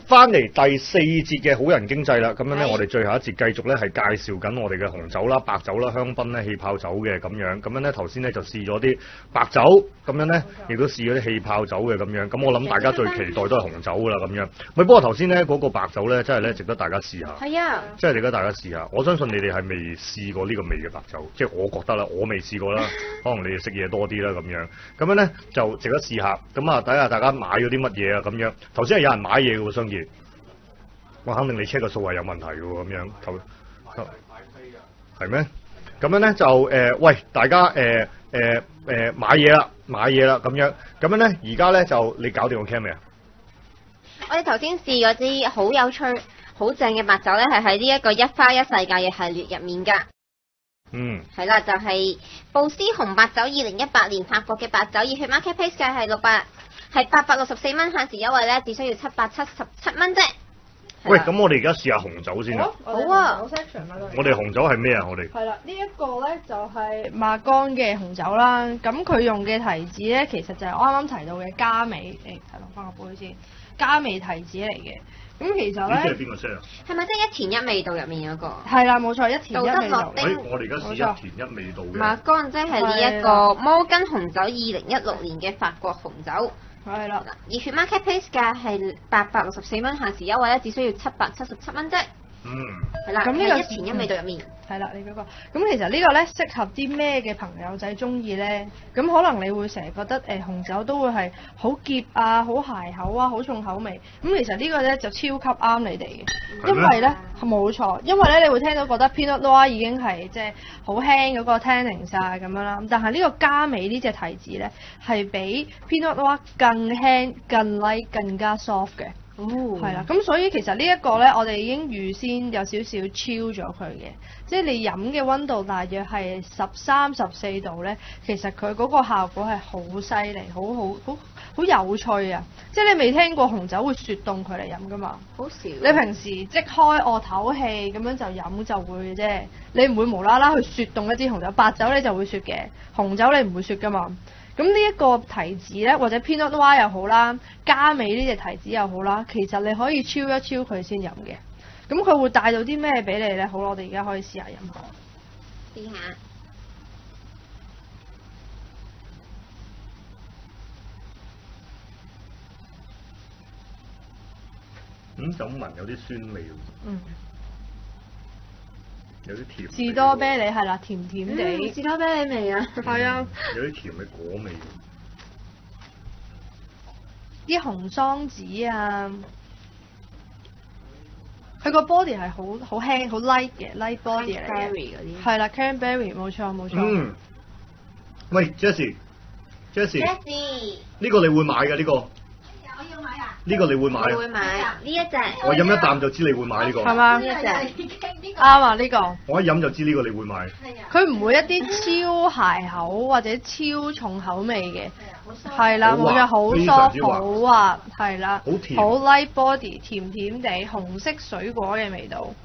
翻嚟第4節嘅好人經濟啦，咁樣咧，我哋最後一節繼續咧係介紹緊我哋嘅紅酒啦、白酒啦、香檳咧、氣泡酒嘅咁樣。咁樣咧頭先咧就試咗啲白酒，咁樣咧亦都試咗啲氣泡酒嘅咁樣。咁我諗大家最期待都係紅酒噶啦咁樣。不過頭先咧嗰個白酒咧真係咧值得大家試下。 係啊， 真係值得大家試下。我相信你哋係未試過呢個味嘅白酒，即係我覺得啦，我未試過啦。可能你哋食嘢多啲啦咁樣。咁樣咧就值得試下。咁啊睇下大家買咗啲乜嘢啊咁樣。頭先係有人買嘢嘅喎，雙傑。我肯定你 check 個數係有問題嘅喎，咁樣係咩？咁樣咧就喂大家買嘢啦咁樣。咁樣咧而家咧就你搞掂個 cam 未啊？ 我哋頭先試嗰支好有趣、好正嘅白酒咧，係喺呢一個一花一世界嘅系列入面㗎。 嗯。 係啦，就係布斯紅白酒2018年法國嘅白酒，熱血 marketplace 價係864蚊，限時優惠咧，只需要777蚊啫。 喂，咁我哋而家試下紅酒先啊。 好啊。 我哋紅酒係咩啊？我哋係啦，呢一個咧就係馬干嘅紅酒啦。咁佢用嘅提子咧，其實就係我啱啱提到嘅加美。睇落翻個杯先，加美提子嚟嘅。咁其實咧， 呢支係邊個 set 啊？ 係咪即係一甜一味道入面嗰個？ 係啦，冇錯，一甜一味道。 我哋而家試一甜一味道嘅。 馬干即係呢一個摩根紅酒2016年嘅法國紅酒。 係啦， 熱血 marketplace 價係864蚊，限時優惠咧，只需要777蚊啫。 嗯。 係啦，咁呢個一甜一味道入面。 係啦，你嗰個。咁其實呢個咧適合啲咩嘅朋友仔中意咧？咁可能你會成日覺得紅酒都會係好澀啊、好鞋口啊、好重口味。咁其實呢個咧就超級啱你哋嘅，因為咧冇錯，因為咧你會聽到覺得 Pinot Noir 已經係即係好輕嗰個 tannins 啊咁樣啦。但係呢個加美呢隻提子咧係比 Pinot Noir 更輕、更 light、更加 soft 嘅。 哦， 係啦，咁所以其實呢一個咧，我哋已經預先有少少超咗佢嘅，即係你飲嘅溫度大約係13、14度咧，其實佢嗰個效果係好犀利，好有趣啊！即係你未聽過紅酒會雪凍佢嚟飲噶嘛？ 好少。 你平時即開唞氣咁樣就飲就會嘅啫，你唔會無啦啦去雪凍一支紅酒，白酒你就會雪嘅，紅酒你唔會雪噶嘛。咁呢一個提子咧，或者 Pinot Noir 又好啦，加美呢隻提子又好啦，其實你可以超一超佢先飲嘅。咁佢會帶到啲咩俾你咧？好，我哋而家可以試下飲下。 試下。 就咁聞有啲酸味喎。 嗯。 有啲甜。 士多啤梨係啦，甜甜地。 士多啤梨味啊。 係啊。 有啲甜嘅果味。 啲紅桑子啊，佢個 body 係好輕、好 light 嘅 light body 嚟嘅。 嗰啲。 係啦 ，cranberry 冇錯冇錯。 嗯。喂 Jessie。 呢個你會買嘅呢個？ 我要買啊！ 呢個你會買？ 我會買呢一隻。 我飲一啖就知你會買呢個。 係嘛？ 呢一隻。 啱啊！呢個。 我一飲就知呢個你會買。 佢唔會一啲超鞋口或者超重口味嘅。係啦，冇錯，好 soft 好滑，係啦， 好甜， 好 light body， 甜甜地，紅色水果嘅味道。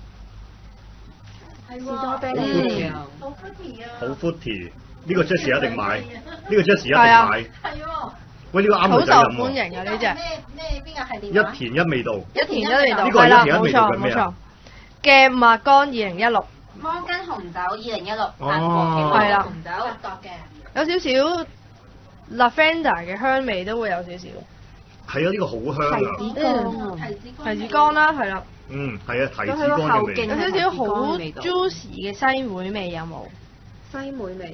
士多啤梨啊！ 好 fruity 啊！好 fruity， 呢個 Jessie 一定買，呢個 Jessie 一定買。係喎。喂，呢個啱女仔飲喎。 好受歡迎啊！呢隻。 邊個系列？ 一甜一味道。 一甜一味道。 呢個係一甜一味道嘅咩啊？ 嘅麥干2016。 摩根紅酒2016法國嘅紅酒法國嘅。 有少少 lavender 嘅香味都會有少少。 係啊，呢個好香啊！ 提子乾啦，係啦。 係啊，提子乾嘅味。 有少少好 juicy 嘅西梅味有冇？ 西梅味。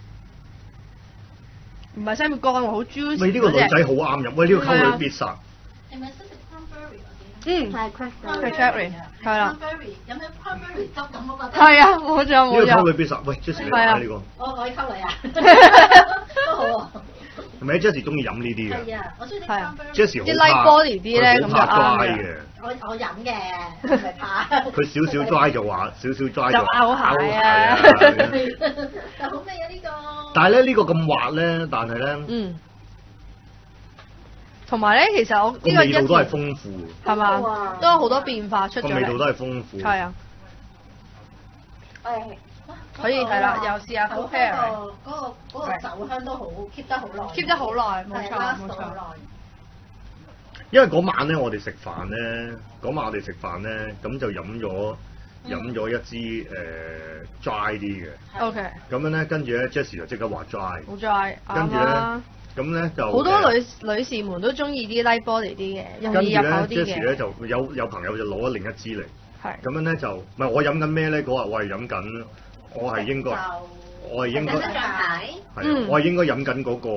唔係西梅乾喎，好 juicy。 喂，呢個女仔好啱飲。喂，呢個溝女必殺。 係咪識食 cranberry 嗰啲？係 cranberry，係啦。 飲啲 cranberry 汁咁嗰個。 係啊，冇錯冇錯。 呢個溝女必殺。喂 ，Jessie 你買呢個。 我可以溝女啊。都好啊。 係咪 Jessie 中意飲呢啲嘅？ 係啊，我中意食 cranberry。 Jessie 好啲 light body 啲咧咁就啱嘅。 我飲嘅，唔係怕。 佢少少 dry 就話，少少 dry 就拗鞋啊！ 但好味啊呢個。 但係咧呢個咁滑咧，但係咧， 同埋咧，其實我呢個味道都係豐富， 係嘛，都有好多變化出咗嚟。 個味道都係豐富。 係啊。可以係啦，又試下 compare。 嗰個酒香都好 keep 得好耐。 keep 得好耐，冇錯冇錯。 因為嗰晚咧我哋食飯咧，咁就飲咗一支dry 啲嘅。 OK。 咁樣咧，跟住咧 Jessie 就即刻話 dry。 好 dry。 跟住咧，咁咧就好多女士們都中意啲 light body 啲嘅，容易入口啲嘅。 跟住咧 Jessie 咧就有朋友就攞咗另一支嚟。 係。 咁樣咧就唔係我飲緊咩咧？嗰日我係飲緊，我係應該係我係應該飲緊嗰個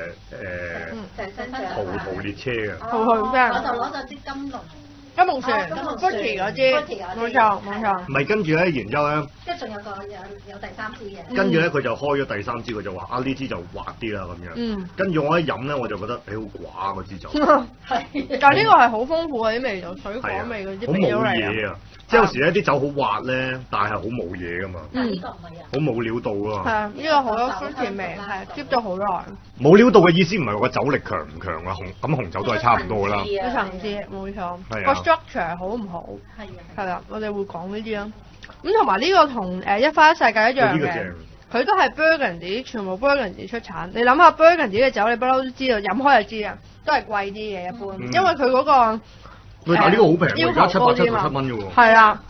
桃列車嘅。 我就攞咗支金龍船 Butty 嗰支，冇錯。 唔係跟住咧，然之後咧， 即係仲有第三支嘅。 跟住咧，佢就開咗第三支，佢就話呢支就滑啲啦咁樣。跟住我一飲咧，我就覺得好寡嗰支酒。 係。但係呢個係好豐富嘅啲味道，水果味嗰啲味道嚟。好冇嘢啊！即係有時咧啲酒好滑咧，但係好冇嘢噶嘛。 呢個唔係啊。 好冇料到啊！ 係啊，呢個好多 fruity 味，係 keep 咗好耐。 冇料到嘅意思唔係話個酒力強唔強啊，紅酒都係差唔多啦。 個層次冇錯。 係個 structure 好唔好？ 係啊。 係啦，我哋會講呢啲啊。咁同埋呢個同一花一世界一樣嘅，佢都係 Burgundy， 全部 Burgundy 出產。你諗下 Burgundy 嘅酒，你不嬲都知道，飲開就知啊，都係貴啲嘅一般，因為佢嗰個。 喂，但係呢個好平喎，而家777蚊嘅喎。 係啊。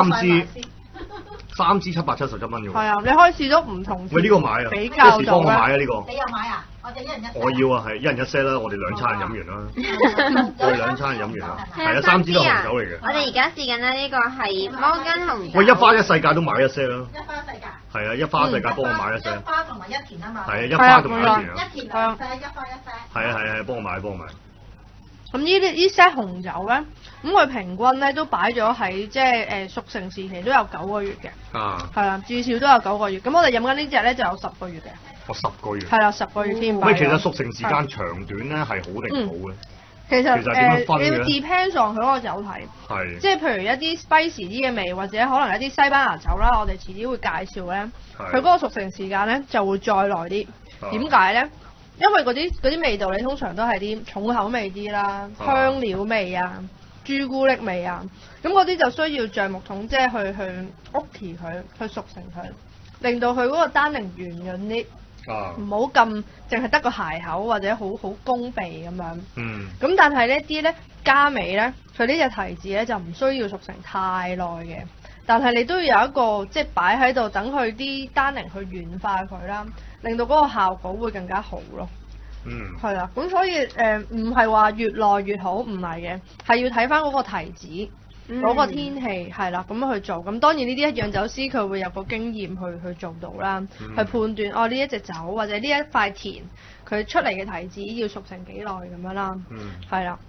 三支777蚊嘅喎。 係啊，你可以試到唔同。 喂，呢個買啊！ 比較幫我買啊！呢個。 你有買啊？我哋一人一。 我要啊，係一人一 set 啦，我哋兩餐飲完啦。我哋兩餐飲完啦。係啊，3支都紅酒嚟嘅。 我哋而家試緊咧，呢個係摩根紅酒。 喂，一花一世界都買一 set 啦。 一花一世界。 係啊，一花一世界幫我買一 set。 一花同埋一田啊嘛。 係啊，一花同埋一田啊。 一田兩 set，一花一 set。 係啊，幫我買。 咁呢 set 紅酒咧，咁佢平均咧都擺咗喺即係熟成時期都有9個月嘅。 啊。 係啦，至少都有9個月。咁我哋飲緊呢隻咧就有10個月嘅。 我10個月。 係啦，10個月添。 喂，其實熟成時間長短咧係好定唔好嘅？ 其實你要 depends on 佢嗰個酒體。 係。即係譬如一啲 spicy 啲嘅味，或者可能一啲西班牙酒啦，我哋遲啲會介紹咧。佢嗰個熟成時間咧就會再耐啲。點解咧？因為嗰啲味道你通常都係啲重口味啲啦，香料味啊、朱古力味啊，咁嗰啲就需要橡木桶即係去屋提佢，去熟成佢，令到佢嗰個單寧圓潤啲，唔好咁淨係得個鞋口或者好攻鼻咁樣。咁但係呢啲咧加味咧，佢呢隻提子咧就唔需要熟成太耐嘅，但係你都要有一個即係擺喺度等佢啲單寧去軟化佢啦。令到嗰個效果會更加好咯。係啦，咁所以唔係話越耐越好，唔係嘅，係要睇翻嗰個提子嗰個天氣係啦，咁樣去做。咁當然呢啲一釀酒師佢會有個經驗去做到啦，去判斷呢一隻酒或者呢一塊田佢出嚟嘅提子要熟成幾耐咁樣啦。係啦。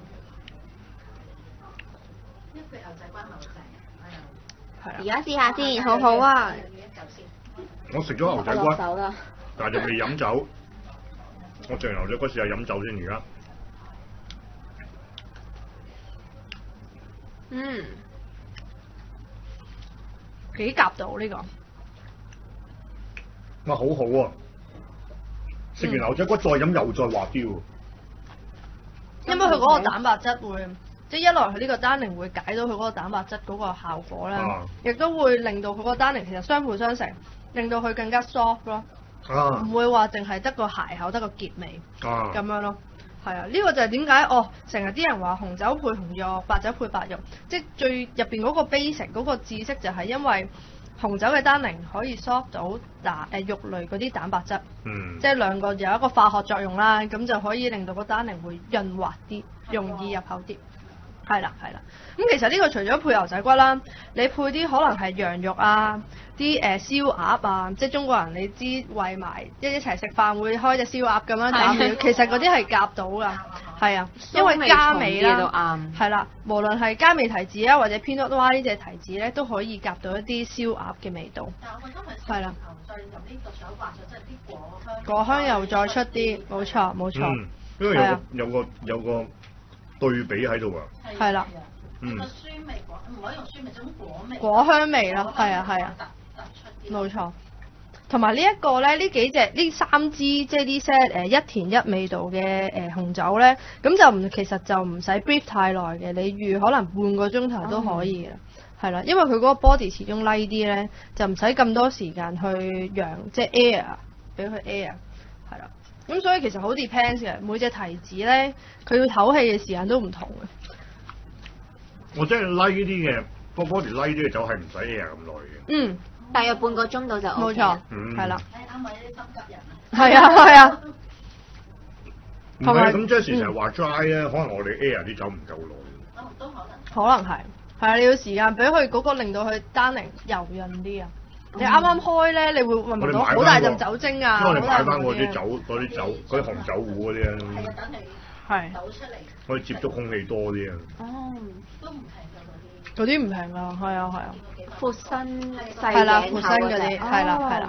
而家試下先，好好啊！ 我食咗牛仔骨，但係就未飲酒。我食牛仔骨試下飲酒先，而家。 幾夾到呢個？ 哇，好好啊！食完牛仔骨再飲又再滑啲喎。 因為佢嗰個蛋白質會，即係一來佢呢個單寧會解到佢嗰個蛋白質嗰個效果啦，亦都會令到佢嗰個單寧其實相輔相成，令到佢更加 soft 咯。唔會話淨係得個鞋口得個澀味咁樣咯。係啊，呢個就係點解成日啲人話紅酒配紅肉，白酒配白肉，即係最入邊嗰個 basic 嗰個知識就係因為紅酒嘅單寧可以 soft 到肉類嗰啲蛋白質，即係兩個有一個化學作用啦，咁就可以令到個單寧會潤滑啲，容易入口啲。係啦。咁其實呢個除咗配牛仔骨啦，你配啲可能係羊肉啊，啲燒鴨啊，即係中國人你知圍埋一齊食飯會開隻燒鴨咁樣夾料，其實嗰啲係夾到㗎，係啊，因為加味啦，係啦，無論係加味提子啊或者 Pinot Noir 呢隻提子咧，都可以夾到一啲燒鴨嘅味道。係啦。再入呢個手滑咗，即係啲果香又再出啲，冇錯。 因為有個對比喺度啊。 係啦。 個酸味唔可以用酸味，種果味。 果香味咯，係啊。冇錯。同埋呢一個咧，呢三支即係呢 set 一田一味道嘅紅酒咧，咁其實就唔使 brief 太耐嘅，你預可能半個鐘頭都可以嘅，係啦，因為佢嗰個 body 始終 light 啲咧，就唔使咁多時間去讓即係 air 俾佢 air，係啦。 咁所以其實好 depends 嘅，每隻提子咧，佢要唞氣嘅時間都唔同嘅。 我真係 like 呢啲嘅，個 body like 呢啲嘅酒係唔使 air 咁耐嘅。 嗯， 大約半個鐘到就 OK 冇錯啦， 係啦， 誒啱位啲心急人啊！ 係啊係啊， 唔同埋係咁 Jessie 成日話 dry 咧，可能我哋 air 啲酒唔夠耐。 都可能。 可能係啊，你要時間俾佢嗰個令到佢單寧柔潤啲啊。你啱啱開咧，你會聞到好大陣酒精啊， 因為我哋買翻好大嗰啲陣酒，嗰啲紅酒壺嗰啲係啊， 啊， 等你係倒出嚟可以接觸空氣多啲啊。 哦， 都唔平㗎嗰啲。 嗰啲唔平啊，係啊係啊， 闊身細係啦， 頸闊口嗰隻身嗰啲，係啦係啦。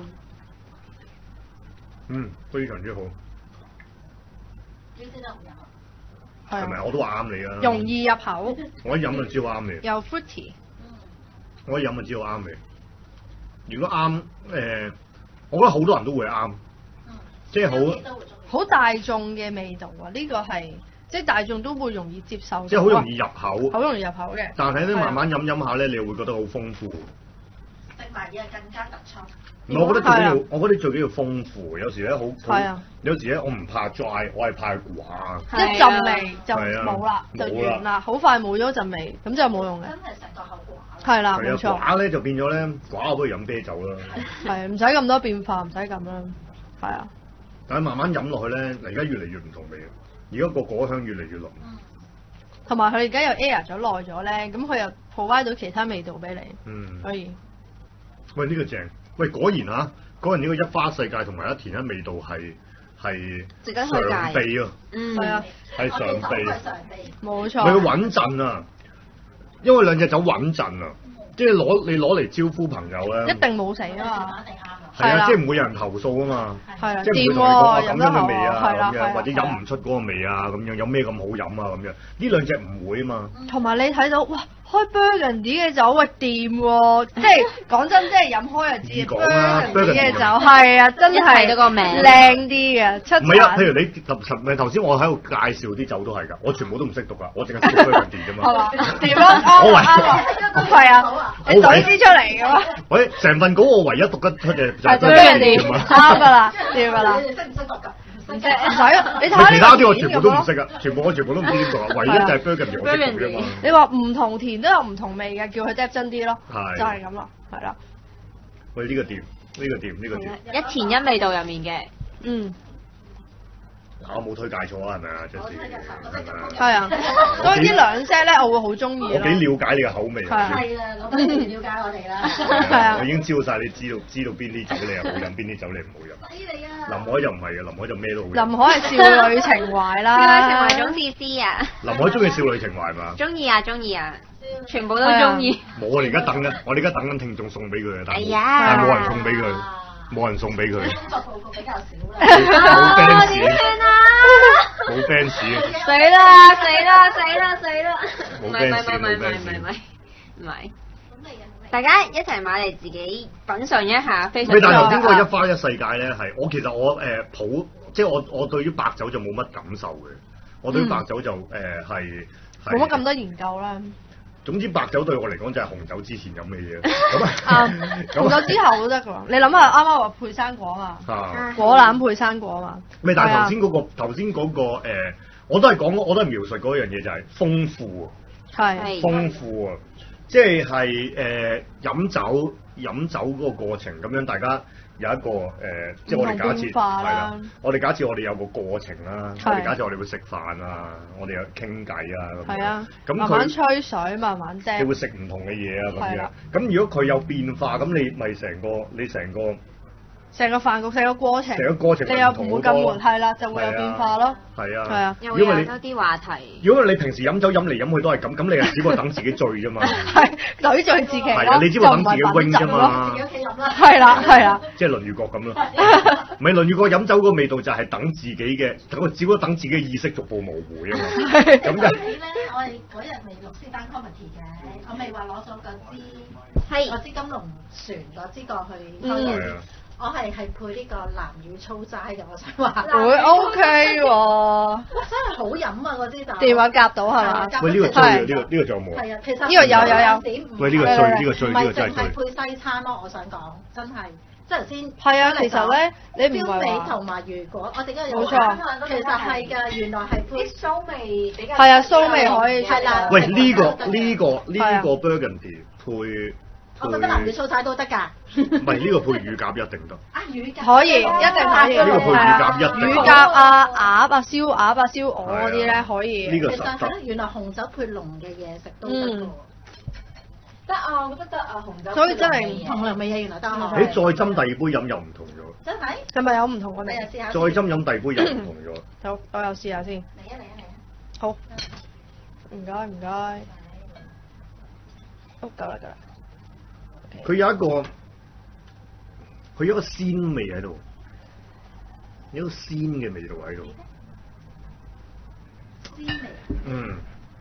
嗯，非常之好， 呢啲都唔飲啊！ 係啊， 係咪？我都話啱你啊。 容易入口， 我一飲就知道啱你， 又 fruity， 我一飲就知道啱你。如果啱我覺得好多人都會啱，即係好。 都會中意。 好大眾嘅味道啊！呢個係即係大眾都會容易接受到啊， 即係好容易入口， 好容易入口嘅。 但係咧係啊慢慢飲下咧，你又會覺得好豐富。 食埋嘢更加突出。 唔係，我覺得最緊要係啊， 我覺得最緊要豐富。有時咧好， 係啊有時咧我唔怕 dry，我係怕寡。 一陣味就係啊冇啦，就冇啦完啦，好快冇咗陣味，咁就冇用嘅真。係成個口寡。 係啦， 係啊， 冇錯， 寡咧就變咗咧，寡我不如飲啤酒啦。 係唔使咁多變化，唔使咁啦，係啊， 但係慢慢飲落去咧，而家越嚟越唔同味啊！而家個果香越嚟越濃。 同埋佢而家又 air 咗耐咗咧，咁佢又 provide 到其他味道俾你， 嗯。 所以喂，呢個正。喂，果然啊，果然呢個一花世界同埋一田一味道係值得推介常備啊， 嗯， 係啊， 係常備。 係常備。 冇喂，佢錯， 穩陣啊，因為兩隻酒穩陣啊，即係你攞嚟招呼朋友咧， 一定冇死啊嘛， 肯定啱啊！ 係啊， 係啦即係唔會有人投訴啊嘛。 係啦， 即係唔會掂同你講啊喎， 咁樣飲得好嘅味啊， 係啦， 咁樣或者係啦飲唔出嗰個味啊，咁樣有咩咁好飲啊，咁樣呢兩隻唔會啊嘛。 同埋你睇到哇，開 Burgundy 嘅酒喂掂喎，即係講真，即係飲開就知易講啦 Burgundy 嘅 Burgundy 酒係啊，真一睇係到個名靚啲嘅，出唔係啊，譬產如你頭先我喺度介紹啲酒都係㗎，我全部都唔識讀㗎，我淨係識 Burgundy 啫係嘛嘛。？ 掂咯，啱我啊啱啊，係啊，你懟啲出嚟㗎嘛， 喂，成份稿我唯一讀得出嘅就係係就 Burgundy Burgundy 啫嘛。 啱㗎啦，掂㗎啦你，哋識唔識讀㗎？ 唔識唔使啊，你睇下其他啲我呢個全部都唔識啊，我全部都唔知點讀啊，唯一就係 Burgundy 我識讀啫 Burgundy 嘛。 你話唔同田都有唔同味嘅，叫佢 depth 真啲咯， 係就係咁咯，係啦， 喂，呢個掂，呢個掂，呢個掂。 一田一味道入面嘅， 嗯。 我冇推介錯啊，係咪啊，Jessie？係咪啊？ 係啊，所以呢兩 set 咧，我會好中意咯。 我幾了解你嘅口味係啊係啦，老闆你了解我哋啦。 係啊我已經知道晒你知道邊啲酒你係好飲，邊啲酒你唔好飲。 犀利啊！ 林海就唔係嘅，林海就咩都好飲。 林海係少女情懷少啦， 女情懷總是知啊， 林海中意少女情懷嘛？ 中意啊中意啊，全部都中意。 冇，我哋而家等緊，我哋而家等緊聽眾送俾佢嘅，但係哎呀但係冇人送俾佢，冇人送俾佢， 工作報告比較少啦。 冇 fans， 點算啊？ 冇 fans， 死啦死啦死啦死啦！唔冇係唔 fans， 係唔係唔係冇 fans 唔係，大家一齊買嚟自己品嚐一下，非常喂， 之好但係頭先嗰個一啊！ 花一世界咧，係我其實我即係我對於白酒就冇乜感受嘅，我對於白酒就係冇乜咁多研究啦。 總之白酒對我嚟講就係紅酒之前飲嘅嘢， 啊， 咁紅酒之後都得㗎。你諗下，啱啱話配生果啊， 啊， 果籃配生果嘛。 咪但係係啊頭先嗰個我都係描述嗰樣嘢就係豐富啊， 係係豐富啊，即係飲酒嗰個過程咁樣，大家有一個即係我哋假設唔同變化啦係啦，我哋假設我哋有個過程啦， 係我哋假設我哋會食飯啊，我哋有傾偈啊咁樣， 係啊， 咁慢慢佢吹水，慢慢你啫。 會食唔同嘅嘢啊咁樣係啦， 咁如果佢有變化，咁你咪成個成個飯局，成個過程， 成個過程你又唔唔同好多會咁悶，係啦，就會有變化咯。 係啊， 係啊又會因為你有多啲話題。 如果你平時飲酒飲嚟飲去都係咁，你係只不過等自己醉啫嘛。 係懟醉自己係啊咯， 你只不過等自己 wing 啫嘛自己屋企飲啦。 係啦係啦， 即係輪住角咁咯。唔係輪住角飲酒個味道就係等自己嘅，只不過等自己嘅意識逐步模糊啫嘛。咁就你咧，我哋嗰日未錄 stand comedy 嘅，我未話攞咗嗰支金龍船嗰支過去開係啊。 我係配呢個南乳粗齋嘅，我想話。 會 OK 喎。 哇！真係好飲啊嗰支酒。 電話夾到係嘛？ 喂，呢個追啊，呢個仲有冇啊？ 係啊，其實呢個有喂呢個追呢個追唔係呢個真係追淨係配西餐咯，我想講真係， 即係頭先。 係啊，其實咧，你唔燒味係話同埋魚果，我哋嗰個有冇錯其實係㗎，原來係配啲酥味比較係啊，酥味可以出係啦到。 喂，呢個 Burgundy 配我覺得南乳素晒都得㗎。 唔係呢個配乳鴿一定得。 啊，乳鴿可以，一定可以。 呢個配乳鴿一定乳鴿啊、鴨啊、燒鴨啊、燒鵝嗰啲咧可以。 呢個其實實得。 原來紅酒配濃嘅嘢食都得㗎喎。 得啊，我覺得得啊，紅酒。 所以真係同涼味嘢原來得誒， 啊！ 再斟第二杯飲又唔同咗。 真係？ 係咪有唔同嘅味？ 你又試下。 再斟飲第二杯又唔同咗。 好，我又試下先。 嚟啊嚟啊嚟啊！ 好，唔該唔該。哦，夠啦夠啦。 佢有一個鮮味喺度，有一個鮮嘅味道喺度。 鮮味。 嗯。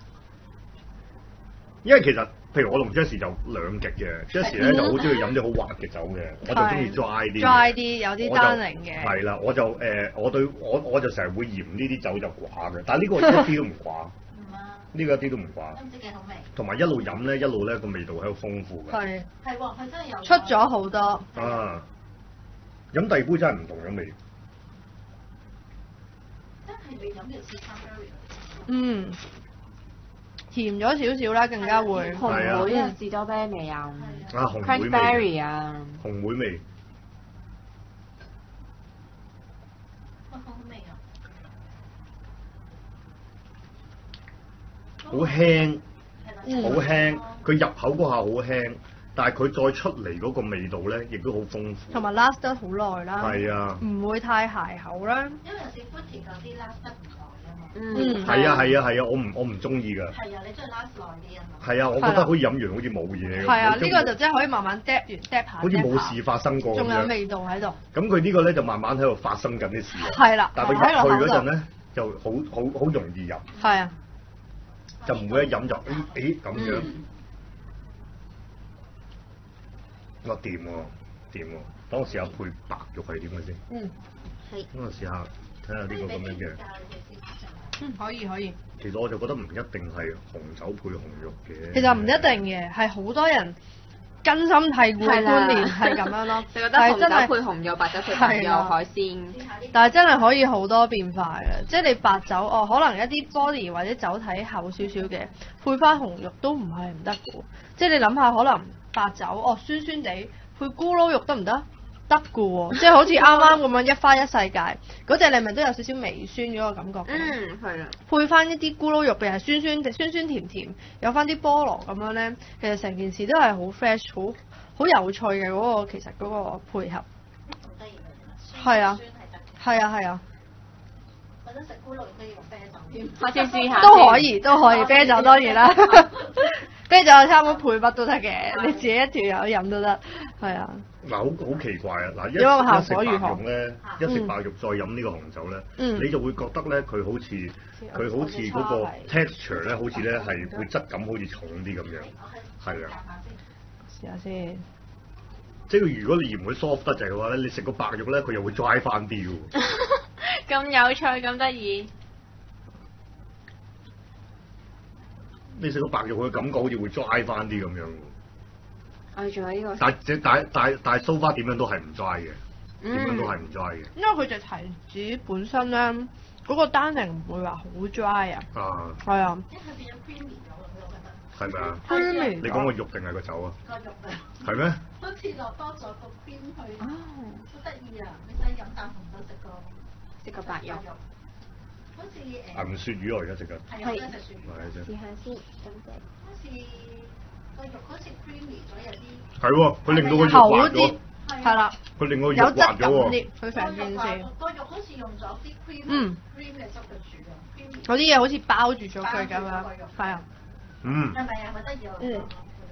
因為其實，譬如我同 Jessie 就兩極嘅，Jessie 咧就好中意飲啲好滑嘅酒嘅，我就中意 dry 啲。 dry 啲，有啲單寧嘅。 係啦，我就成日會嫌呢啲酒就寡嘅，但係呢個一啲都唔寡。呢個一啲都唔寡。 都唔知幾好味。 同埋一路飲咧，一路咧個味道喺度豐富嘅。 係。 係喎，佢真係有。 出咗好多。 啊！飲第二杯真係唔同咗味。 真係你飲條 Cranberry。 嗯。甜咗少少啦，更加會。 紅莓啊，士多啤梨啊。 啊，紅莓味。 Cranberry 啊。 紅莓味。 乜好味啊？ 好輕，好輕，佢入口嗰下好輕，但係佢再出嚟嗰個味道咧，亦都好豐富。 同埋 last 得好耐啦。 係啊。 唔會太鞋口啦。 因為有時 fruity 嗰啲 last 得唔耐啊嘛。 嗯。 係啊，我唔中意㗎。 係啊，你中意 last 耐啲啊嘛。 係啊，我覺得好似飲完好似冇嘢咁。 係啊，呢個就真係可以慢慢 drop 完 drop 下。 好似冇事發生過咁樣。 仲有味道喺度。 咁佢呢個咧就慢慢喺度發生緊啲事。 係啦。 但係佢入去嗰陣咧，就好容易入。 係啊。 就唔會一飲就誒咁樣。我掂喎，掂喎。等我試下配白肉係點嘅先。 嗯。 係。 等我試下睇下呢個咁樣嘅。 嗯，可以可以。 其實我就覺得唔一定係紅酒配紅肉嘅。 其實唔一定嘅，係好多人根深蒂固嘅觀念係咁樣咯。 就覺得紅酒配紅肉，白酒配白肉，海鮮。 但係真係可以好多變化嘅，即係你白酒可能一啲 body 或者酒體厚少少嘅，配翻紅肉都唔係唔得嘅。即係你諗下，可能白酒酸酸地配咕嚕肉得唔得？得嘅喎，即係好似啱啱咁樣一花一世界嗰隻，你咪都有少少微酸嗰個感覺。 嗯，係啊。 配翻一啲咕嚕肉，譬如係酸酸甜甜，有翻啲菠蘿咁樣咧，其實成件事都係好 fresh，好有趣嘅嗰個其實嗰個配合。 好得意嘅。 係啊。 係啊係啊。 或者食咕嚕肉都要用啤酒添。 下次試下。 都可以，啤酒當然啦。啤酒差唔多配乜都得嘅，你自己一條友飲都得，係啊。嗱， 好奇怪啊！嗱，一食白肉咧，一食白肉再飲呢個紅酒咧，你就會覺得咧佢好似嗰個 texture 咧，好似咧係會質感好似重啲咁樣，係啊。 試下先。 即係如果你嫌佢 soft 得滯嘅話咧，你食個白肉咧，佢又會 dry 翻啲喎。 咁有趣，咁得意。 你食個白肉，佢感覺好似會 dry 翻啲咁樣喎。 我哋仲有呢個。 但係 so far 點樣都係唔 dry 嘅，點樣都係唔 dry 嘅。 因為佢隻提子本身咧，嗰個單寧唔會話好 dry 啊。 啊。 係啊。 因為佢變咗 creamy 咗啦，我覺得。 係咪啊 ？creamy。 你講個肉定係個酒啊？ 個肉啊。 係咩？ 好似落多咗個 cream 去。好得意啊！你使飲啖紅酒食個白肉。 好似銀鱈魚我而家食緊。 係啊，食鱈魚。 試下先，咁啫。 好似個肉好似 creamy 咗有啲。 係喎，佢令到個肉滑咗。 係啦。 佢令個肉滑咗喎。 佢成件事。 個肉好似用咗啲 cream 嘅汁去煮㗎。 嗰啲嘢好似包住咗佢咁樣，係啊。 嗯。 係咪啊？咪得意啊！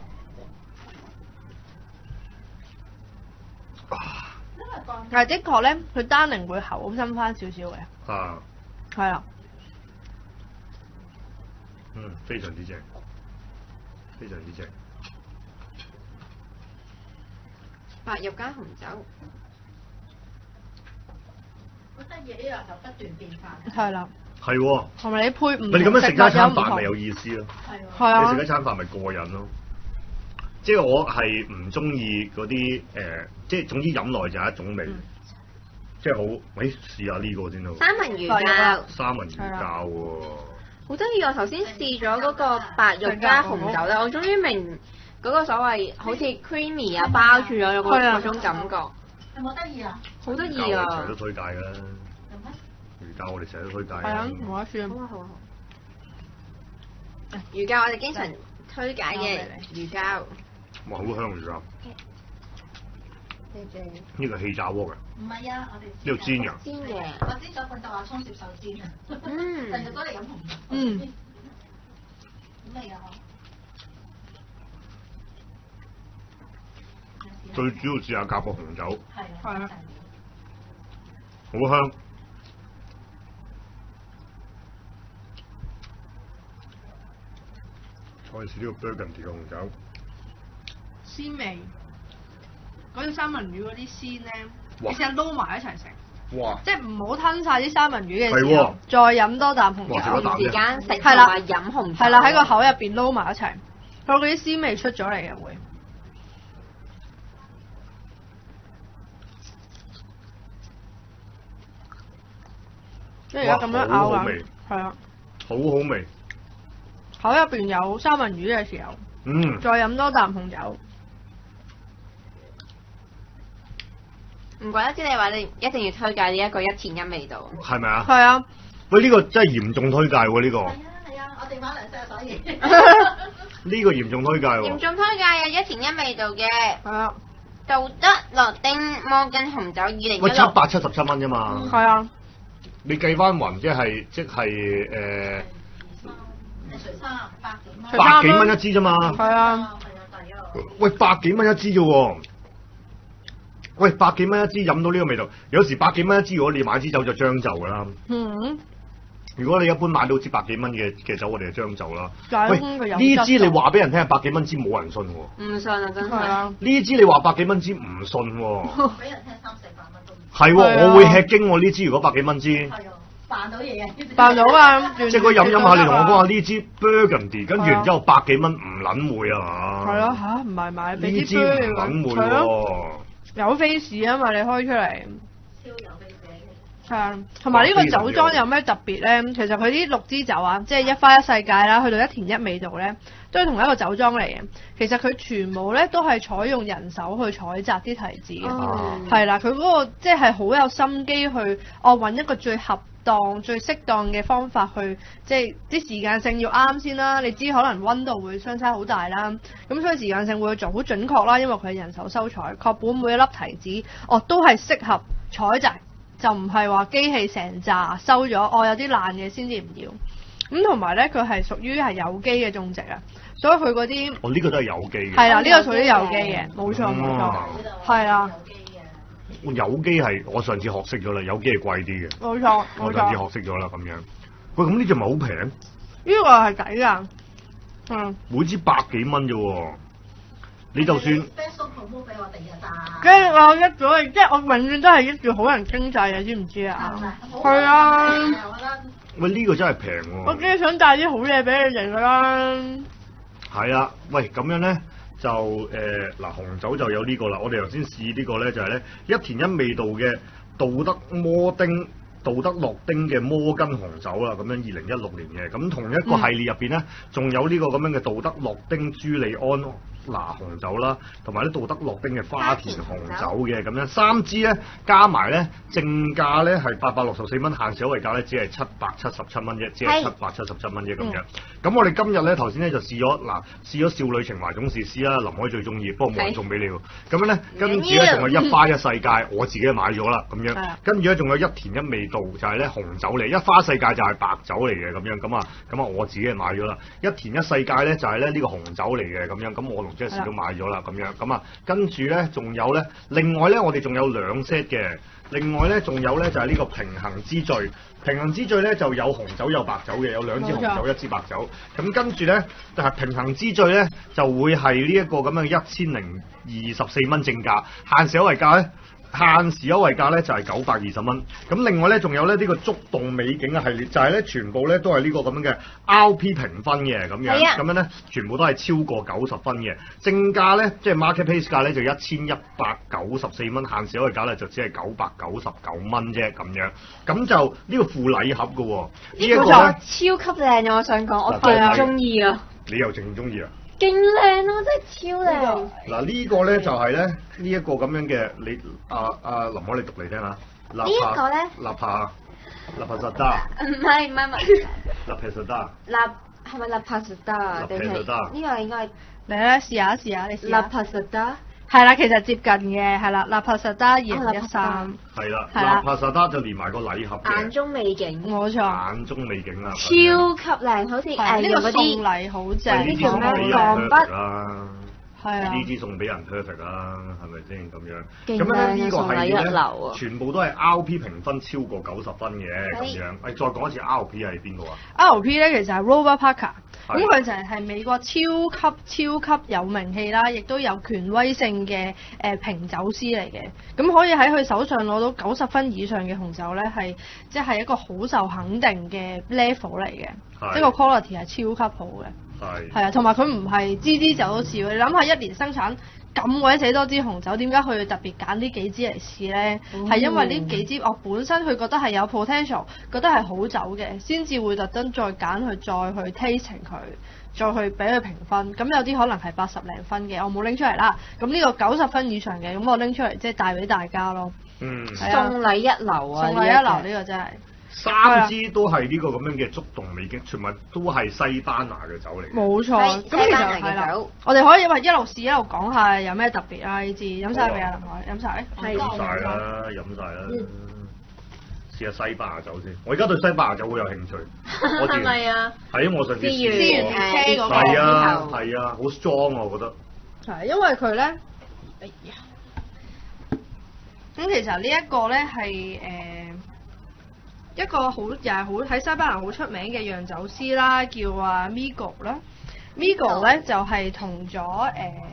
但係的確咧，佢單寧會厚身翻少少嘅。 啊。 係啊。 非常之正，非常之正。 白肉加紅酒。 好得意，呢個就不斷變化。 係啦。 係喎。 係咪你配唔同你咁樣食一餐飯咪有意思咯？ 係啊。 你食一餐飯咪過癮咯。 即係我係唔中意嗰啲即係總之飲耐就係一種味，即係好。喂，試下呢個先咯。 三文魚膠， 三文魚膠喎。 好得意！我頭先試咗嗰個白肉加紅酒咧，我終於明嗰個所謂好似 creamy 啊包住咗嗰種感覺。 有冇得意啊？ 好得意啊！ 成日都推介㗎啦。魚膠我哋成日都推介。 係啊，冇得算。 好啊好啊好。魚膠我哋經常推介嘅魚膠。 哇！好香魚膠。呢個氣炸鍋嘅。 唔係啊，我哋呢度煎㗎。 煎嘅。 我煎咗罐豆芽葱接受煎啊。 嗯。 成日都嚟飲紅酒。 嗯。 好味啊！ 最主要試下夾個紅酒。 係啊。 好香。我哋試呢個 Burgundy 嘅紅酒。 鮮味，嗰啲三文魚嗰啲鮮咧， 哇你試下撈埋一齊食， 哇！ 即係唔好吞晒啲三文魚嘅時係喎候，再飲多啖紅哇食多啖酒， 同時間食係啦同埋飲紅酒。 係啦，喺個口入邊撈埋一齊，佢嗰啲鮮味出咗嚟嘅會。即係而家咁樣咬緊好好味， 係啊， 好好味。 口入邊有三文魚嘅時候， 嗯。 再飲多啖紅酒。 唔怪得知你話你一定要推介呢一個一甜一味道。 係咪啊？ 係啊， 喂，呢個真係嚴重推介喎！呢個係啊係啊，我哋買兩隻所以。 呢個嚴重推介嚴喎。 重推介有一甜一味道嘅係啊， 道德樂丁摩根紅酒2016。 喂，777蚊啫嘛。 係啊， 你計翻勻，即係除衫百幾蚊。 百幾蚊一支啫嘛。 係啊， 係啊，抵啊！ 喂，百幾蚊一支啫喎。喂，百幾蚊一支飲到呢個味道，有時百幾蚊一支，如果你買支酒就將就㗎啦。 嗯， 如果你一般買到支百幾蚊嘅酒，我哋就將就啦。 但係喂， 佢有呢支質素你話俾人聽係百幾蚊支，冇人信喎。 唔信啊，真係。 係啊， 呢支你話百幾蚊支唔信喎。 俾人聽300-400蚊都唔係係啊喎，我會吃驚喎呢支，如果百幾蚊支。 係啊，扮到嘢啊！ 扮到啊， 即係佢飲飲下，你同我講下呢支 Burgundy，跟住然之後百幾蚊唔撚會啊嘛。 係咯嚇，唔係買俾啲呢支唔撚會喎。 有 face 啊嘛，你開出嚟。 超有味嘅。 係啊，同埋呢個酒莊有咩特別咧？其實佢啲6支酒啊，即係一花一世界啦，去到一甜一味道咧，都係同一個酒莊嚟嘅。其實佢全部咧都係採用人手去採摘啲提子嘅，係啦、佢嗰個即係好有心機去，揾一個最合當、最適當嘅方法去，即係啲時間性要啱先啦。你知可能溫度會相差好大啦，咁所以時間性會做好準確啦，因為佢係人手收採，確保每一粒提子都係適合採摘。就唔係話機器成扎收咗，有啲爛嘅先至唔要。咁同埋咧，佢係屬於係有機嘅種植啊，所以佢嗰啲呢個都係有機嘅。 係啦，呢個屬於有機嘅，冇錯冇錯，係啊。 有機係我上次學識咗啦，有機係貴啲嘅。 冇錯冇我上次錯。 學識咗啦，咁樣。喂，咁呢隻咪好平？ 呢個係抵㗎， 每支百幾蚊啫喎。你就算 special promo 俾我哋啊咋？ 跟住我一早即係我永遠都係益住好人經濟嘅，知唔知啊？係啊。 我覺得喂，呢個真係平喎。 我梗係想帶啲好嘢俾你哋㗎啦。 係啊，喂，咁樣咧就嗱紅酒就有呢個啦。我哋頭先試呢個咧就係咧一甜一味道嘅道德樂丁嘅摩根紅酒啦，咁樣2016年嘅。咁同一個系列入邊咧，仲有呢個咁樣嘅道德樂丁朱利安拿紅酒啦，同埋啲道德樂丁嘅花田紅酒嘅，咁樣3支咧加埋咧正價咧係864蚊，限時優惠價咧只係777蚊啫，只係777蚊啫咁樣。咁我哋今日咧頭先咧就試咗少女情懷總是詩啦，林海最中意，不過冇人送俾你喎。咁樣咧跟住咧仲有一花一世界，我自己買咗啦咁樣。跟住咧仲有一甜一味道就係咧紅酒嚟，一花世界就係白酒嚟嘅咁樣。咁啊我自己係買咗啦。一甜一世界咧就係咧呢個紅酒嚟嘅咁樣。咁我同 Jess 都買咗啦咁樣。咁啊跟住咧仲有咧，另外咧我哋仲有2 set 嘅。另外咧仲有咧就係呢個平衡之最。平衡之最咧就有紅酒有白酒嘅，有2支紅酒1支白酒。咁跟住咧，但係平衡之最咧就會係呢一個咁樣1024蚊正價，限時優惠價咧限時優惠價咧就係920蚊。咁另外咧仲有咧呢個觸動美景嘅系列，就係咧全部咧都係呢個咁樣嘅 RP 評分嘅咁樣，咁樣咧全部都係超過90分嘅。正價咧即係 marketplace 價咧就1194蚊，限時優惠價咧就只係999蚊啫咁樣。咁就呢個附禮盒嘅喎，呢一個咧超級靚啊！我想講，我勁中意啊！ 你又勁中意啊？ 勁靚咯，真係超靚！ 嗱呢個咧就係咧呢一個咁樣嘅，你林可你讀嚟聽下。 呢一個咧， 納帕實達。 唔係， 納帕實達。 係咪納帕實達？定係呢個應該係嚟啦，試下，你試下。 納帕實達。 係啦，其實接近嘅，係啦，納帕實達2013。 係啦，納帕實達就連埋個禮盒嘅。 眼中美景。 冇錯。 眼中美景啦。 超級靚，好似呢個送禮好正。 呢啲送俾人 perfect 啦。 係啊。 呢啲送俾人 perfect 啦，係咪先咁樣？ 勁靚啊！ 呢個送禮一流啊！ 全部都係 RP 評分超過90分嘅咁樣。再講一次 RP 係邊個啊 ？RP 咧其實係 Robert Parker。咁佢就係美國超級有名氣啦，亦都有權威性嘅評酒師嚟嘅。咁可以喺佢手上攞到90分以上嘅紅酒咧，係即係一個好受肯定嘅 level 嚟嘅，即係個 quality 係超級好嘅。係啊，同埋佢唔係支酒都試喎。你諗下一年生產咁鬼死多支紅酒，點解佢特別揀呢幾支嚟試咧？係因為呢幾支本身佢覺得係有 potential， 覺得係好酒嘅，先至會特登再揀佢，再去 tasting 佢，再去俾佢評分。咁有啲可能係80零分嘅，我冇拎出嚟啦。咁呢個90分以上嘅，咁我拎出嚟即係帶俾大家咯。 送禮一流啊！ 送禮一流呢個真係。 3支都係呢個咁樣嘅觸動美景，全部都係西班牙嘅酒嚟。 冇錯，咁其實係啦，我哋可以一路試一路講下有咩特別啊？呢支飲晒未啊？林海飲晒？ 飲晒啦，飲晒啦。試下西班牙酒先，我而家對西班牙酒好有興趣。 係咪啊？ 係因為我上次試過。車嗰個。 係啊，好 strong 啊，我覺得。 係因為佢咧，咁其實呢一個咧係一個又係好喺西班牙好出名嘅釀酒師啦，叫Miguel 啦。Miguel 咧就係同咗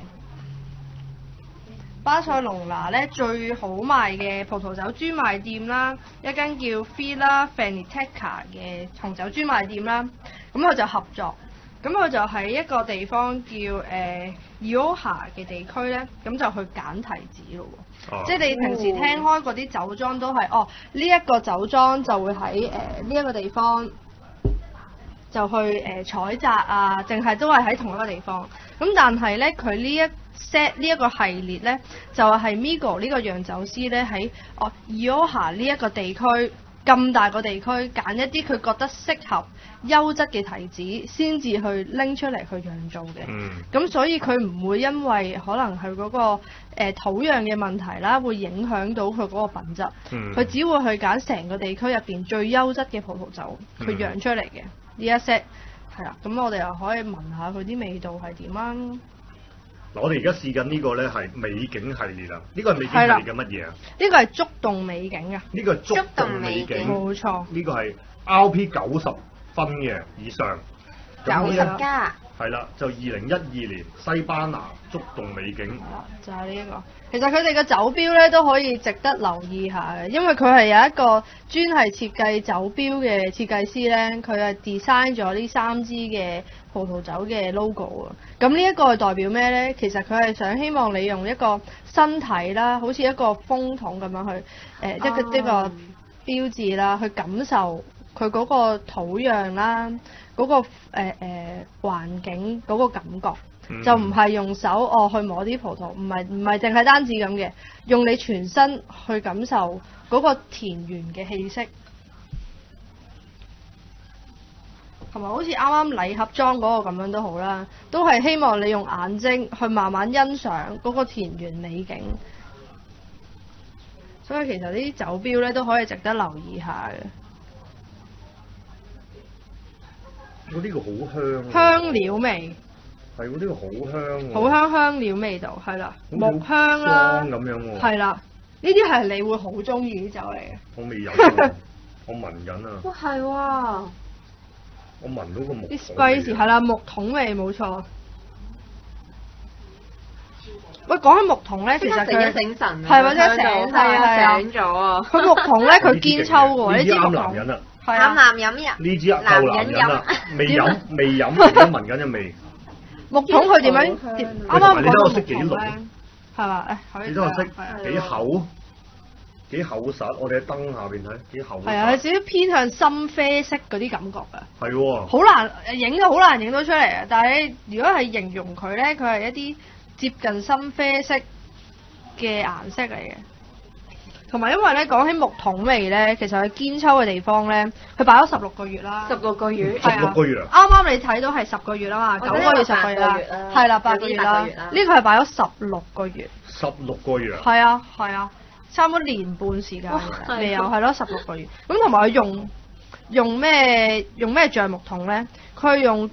巴塞隆拿咧最好賣嘅葡萄酒專賣店啦，一間叫 Vila Faniteca 嘅紅酒專賣店啦。咁佢就合作，咁佢就喺一個地方叫Rioja 嘅地區咧，咁就去揀提子咯喎。即係你平時聽開嗰啲酒莊都係呢一個酒莊就會喺呢一個地方就去採摘啊，淨係都係喺同一個地方。咁但係咧佢呢一 set 呢一個系列咧就係 Miguel 呢個釀酒師咧喺Rioja 呢一個地區咁大個地區揀一啲佢覺得適合優質嘅提子先至去拎出嚟去釀造嘅。咁所以佢唔會因為可能佢嗰個土壤嘅問題啦，會影響到佢嗰個品質。佢只會去揀成個地區入邊最優質嘅葡萄酒去釀出嚟嘅呢一 set。係啦，咁我哋又可以聞下佢啲味道係點啊？ 嗱，我哋而家試緊呢個咧係美景系列啦。呢個係美景系列嘅乜嘢啊？呢個係觸動美景啊！ 呢個係觸動美景， 冇錯。 呢個係 RP 90分嘅以上 ，90加。 係啦，就2012年西班牙觸動美景。 係啦，就係呢一個。其實佢哋嘅酒標咧都可以值得留意下嘅，因為佢係有一個專係設計酒標嘅設計師咧，佢係 design 咗呢3支嘅葡萄酒嘅 logo 啊。咁呢一個係代表咩咧？其實佢係想希望你用一個身體啦，好似一個風筒咁樣去一個標誌啦，去感受佢嗰個土壤啦，嗰個環境嗰個感覺。就唔係用手去摸啲葡萄，唔係淨係單止咁嘅，用你全身去感受嗰個田園嘅氣息，同埋好似啱啱禮盒裝嗰個咁樣都好啦，都係希望你用眼睛去慢慢欣賞嗰個田園美景。所以其實呢啲酒標咧都可以值得留意下嘅。 呢個好香。 香料味。 係喎，呢個好香喎。 好香料味道，係啦，木香啦， 咁樣喎。 係啦，呢啲係你會好中意啲酒嚟嘅。 我未飲，我聞緊啊。 哇，係喎。 我聞到個木。啲 spice 係啦，木桶味冇錯。 喂，講起木桶咧，其實佢醒神係或者醒晒醒咗啊！ 佢木桶咧，佢堅抽喎，呢支木啱男桶人啦， 係啱啊， 男飲呀， 呢支夠男人啦，未飲，而家聞緊嘅味。 木桶佢點樣？啱啱你睇我講識幾濃到木桶咧，係嘛？誒， 你都係識係啊幾厚，幾厚實。我哋喺燈下邊睇幾厚實。 係啊，有少少偏向深啡色嗰啲感覺㗎。 係喎。 好難影到，好難影到出嚟啊！但係如果係形容佢咧，佢係一啲接近深啡色嘅顏色嚟嘅。同埋因為咧講起木桶味咧，其實佢堅抽嘅地方咧，佢擺咗16個月啦。 16個月， 係啊 16個月啊！ 啱啱你睇到係10個月啦嘛，9個月10個月啦，係啦8個月啦。呢個係擺咗16個月。 16個月啊！ 係啊係啊，差唔多年半時間嘅未有，係咯16個月。咁同埋佢用咩橡木桶咧？佢用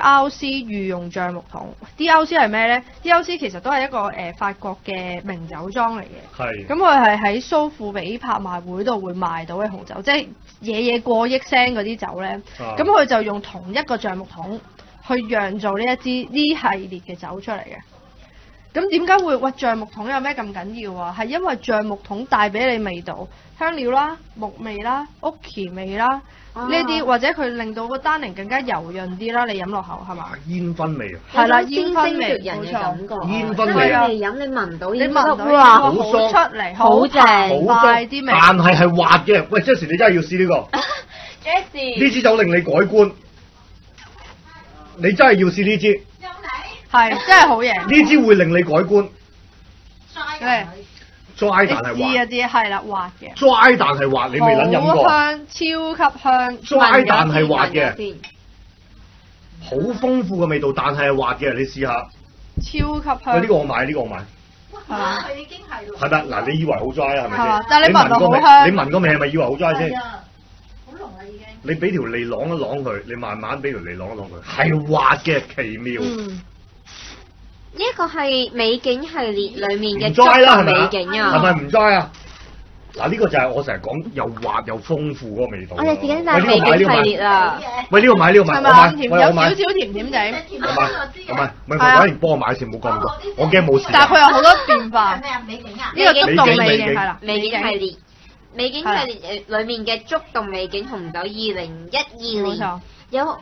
DRC 御用橡木桶。DRC 係咩咧 ？DRC 其實都係一個法國嘅名酒莊嚟嘅。 係。 咁佢係喺蘇富比拍賣會度會賣到嘅紅酒，即係嘢過億聲嗰啲酒咧。咁佢就用同一個橡木桶去釀造呢一支呢系列嘅酒出嚟嘅。咁點解會橡木桶有咩咁緊要啊？係因為橡木桶帶俾你味道，香料啦、木味啦、屋企味啦呢啲，或者佢令到個單寧更加柔潤啲啦。你飲落口係嘛？ 煙燻味啊！ 係啦，煙燻味人嘅感覺。 煙燻味啊！ 你飲你聞到， 你聞到哇， 好爽出嚟，好正，快啲味。 但係滑嘅。喂 ，Jessie 你真係要試呢個。 Jessie 呢支酒令你改觀，你真係要試呢支。 係真係好嘢。 呢支會令你改觀。 係。 dry 但係滑。 一啲係啦，滑嘅。 dry 但係滑，你未撚飲過。 好香，超級香。 dry 但係滑嘅。好豐富嘅味道，但係滑嘅，你試下。 超級香。 呢個我買，呢個我買。 係嘛？佢已經係。 係得嗱，你以為好 dry 啊？係咪先？ 但係你聞到好香。 你聞個味係咪以為好 dry 先？ 好濃啦已經。 你俾條脷啷一啷佢，你慢慢俾條脷啷一啷佢，係滑嘅，奇妙。 呢一個係美景系列裡面嘅唔 dry 啦，係咪美景啊？ 係咪唔 dry 啊？嗱，呢個就係我成日講又滑又豐富嗰個味道。 我哋自己就係美景系列啊！ 喂，呢個買，呢個買， 係咪甜？有少少甜甜地。 唔係，咪反而幫我買先，唔好講咁多，我驚冇事。 但係佢有好多變化。 係咩啊？美景啊？ 呢個觸動美景係啦， 美景系列。美景系列裡面嘅觸動美景紅酒2012年有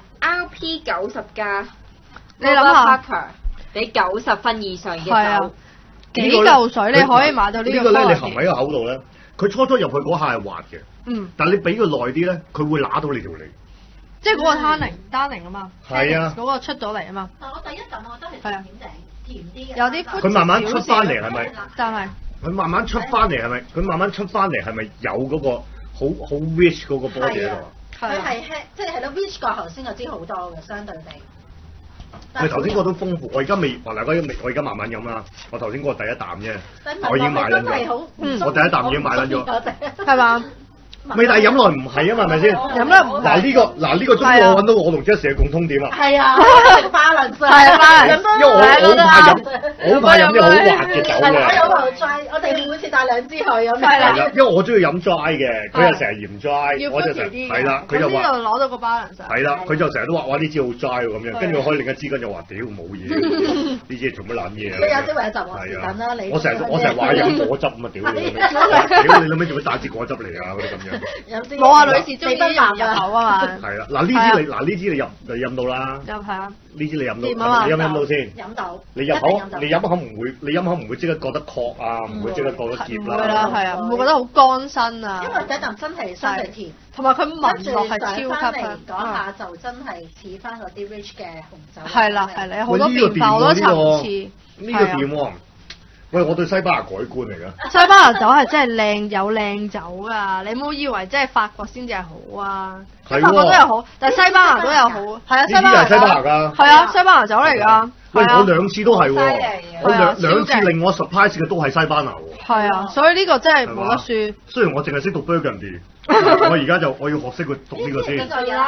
RP90加， 你諗下， 俾90分以上嘅酒， 幾嚿水你可以買到呢個。 呢個咧，你含喺個口度咧，佢初入去嗰下係滑嘅，但係你俾佢耐啲咧，佢會揦到你條脷。 即係嗰個單寧啊嘛， 係啊， 嗰個出咗嚟啊嘛。 但我第一陣我覺得係甜啲嘅， 有啲佢慢慢出翻嚟係咪？ 但係。 佢慢慢出翻嚟係咪？佢慢慢出翻嚟係咪有嗰個好 rich 嗰個 body 喺度啊？ 佢係即係咯 rich 過頭先嗰支好多嘅，相對地。 佢頭先嗰個都豐富，我而家未，我而家慢慢飲啦。我頭先嗰個第一啖啫，我已經買撚咗。我第一啖已經買撚咗， 係嘛？ 未，但係飲耐唔係啊嘛，係咪先？ 飲耐唔係。 嗱呢個終於我揾到我同 Jessie 嘅共通點啦。 係啊，巴倫斯。 係巴倫斯。 因為我好怕飲啲好滑嘅酒嘅。 我有頭 dry，我哋每次帶2支去咁。 係啦， 因為我中意飲 dry 嘅，佢又成日嫌 dry，我就成係啦，佢就話攞到個巴倫斯。 係啦，佢就成日都話哇呢支好 dry 喎咁樣，跟住我開另一支跟住話屌冇嘢，呢支係做乜撚嘢啊？ 你有啲為就我時間啦，你我成日話飲果汁咁啊屌你！屌你諗咩做咩打支果汁嚟啊嗰啲咁樣。 冇啊，女士中意入口啊嘛。 係啦，嗱呢支你飲到啦。 係啊。 呢支你飲到，你飲到先。 飲到。 你飲口唔會即刻覺得渴啊，唔會即刻覺得澀啦。 唔會啦，係啊，唔會覺得好乾身啊。 因為第一啖真係相對甜， 同埋佢聞落係超級香。 嗰下就真係似翻嗰啲 rich 嘅紅酒。 係啦，有好多變化，好多層次。 呢個點喎？喂，我對西班牙改觀嚟㗎。 西班牙酒係真係靚，有靚酒㗎。你唔好以為即係法國先至係好啊，法國都有好，但係西班牙都有好。係啊，西班牙㗎。係啊，西班牙酒嚟㗎。 喂，我兩次都係喎，我兩次令我 surprise 嘅都係西班牙喎。 係啊，所以呢個真係冇得輸。 雖然我淨係識讀 Burgundy，我而家我要學識佢讀呢個先。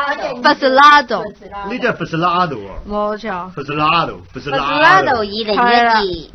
Fusilado 呢啲係 Fusilado 啊。 冇錯。 Fusilado 2012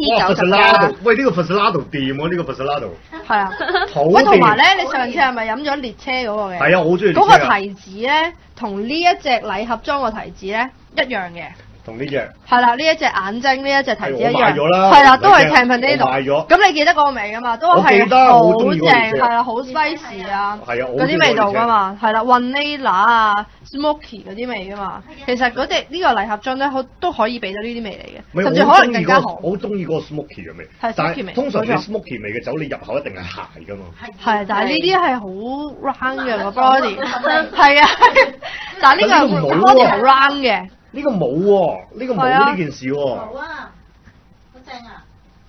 RP90。 喂，呢個 Fusilado 掂喎，呢個 Fusilado。 係啊。 喂， 同埋咧，你上次係咪飲咗列車嗰個嘅？ 係啊，我好中意列車。 嗰個提子咧，同呢一隻禮盒裝個提子咧一樣嘅。 同呢隻係啦，呢一隻眼睛，呢一隻提子一係我買咗啦樣，係啦，都係我 Campanile 買咗。 咁你記得嗰個味㗎嘛？都我記得係好我中意正， 嗰隻係啦，好 spicy 啊， 係啊我嗰啲味道㗎嘛，係啦 vanilla 啊，smoky 嗰啲味㗎嘛。其實嗰隻呢個禮盒樽咧，都可以俾到呢啲味嚟嘅，甚至可能更加好。 我好中意嗰個 smoky 嘅味， 係但 smoky 味係通常你冇錯 smoky 味嘅酒，你入口一定係鹹㗎嘛。 係，但係呢啲係好 round 嘅個 body，係啊，但係呢個 body 好 round 嘅。 呢個冇喎，呢個冇呢件事喎。 好啊，好正啊！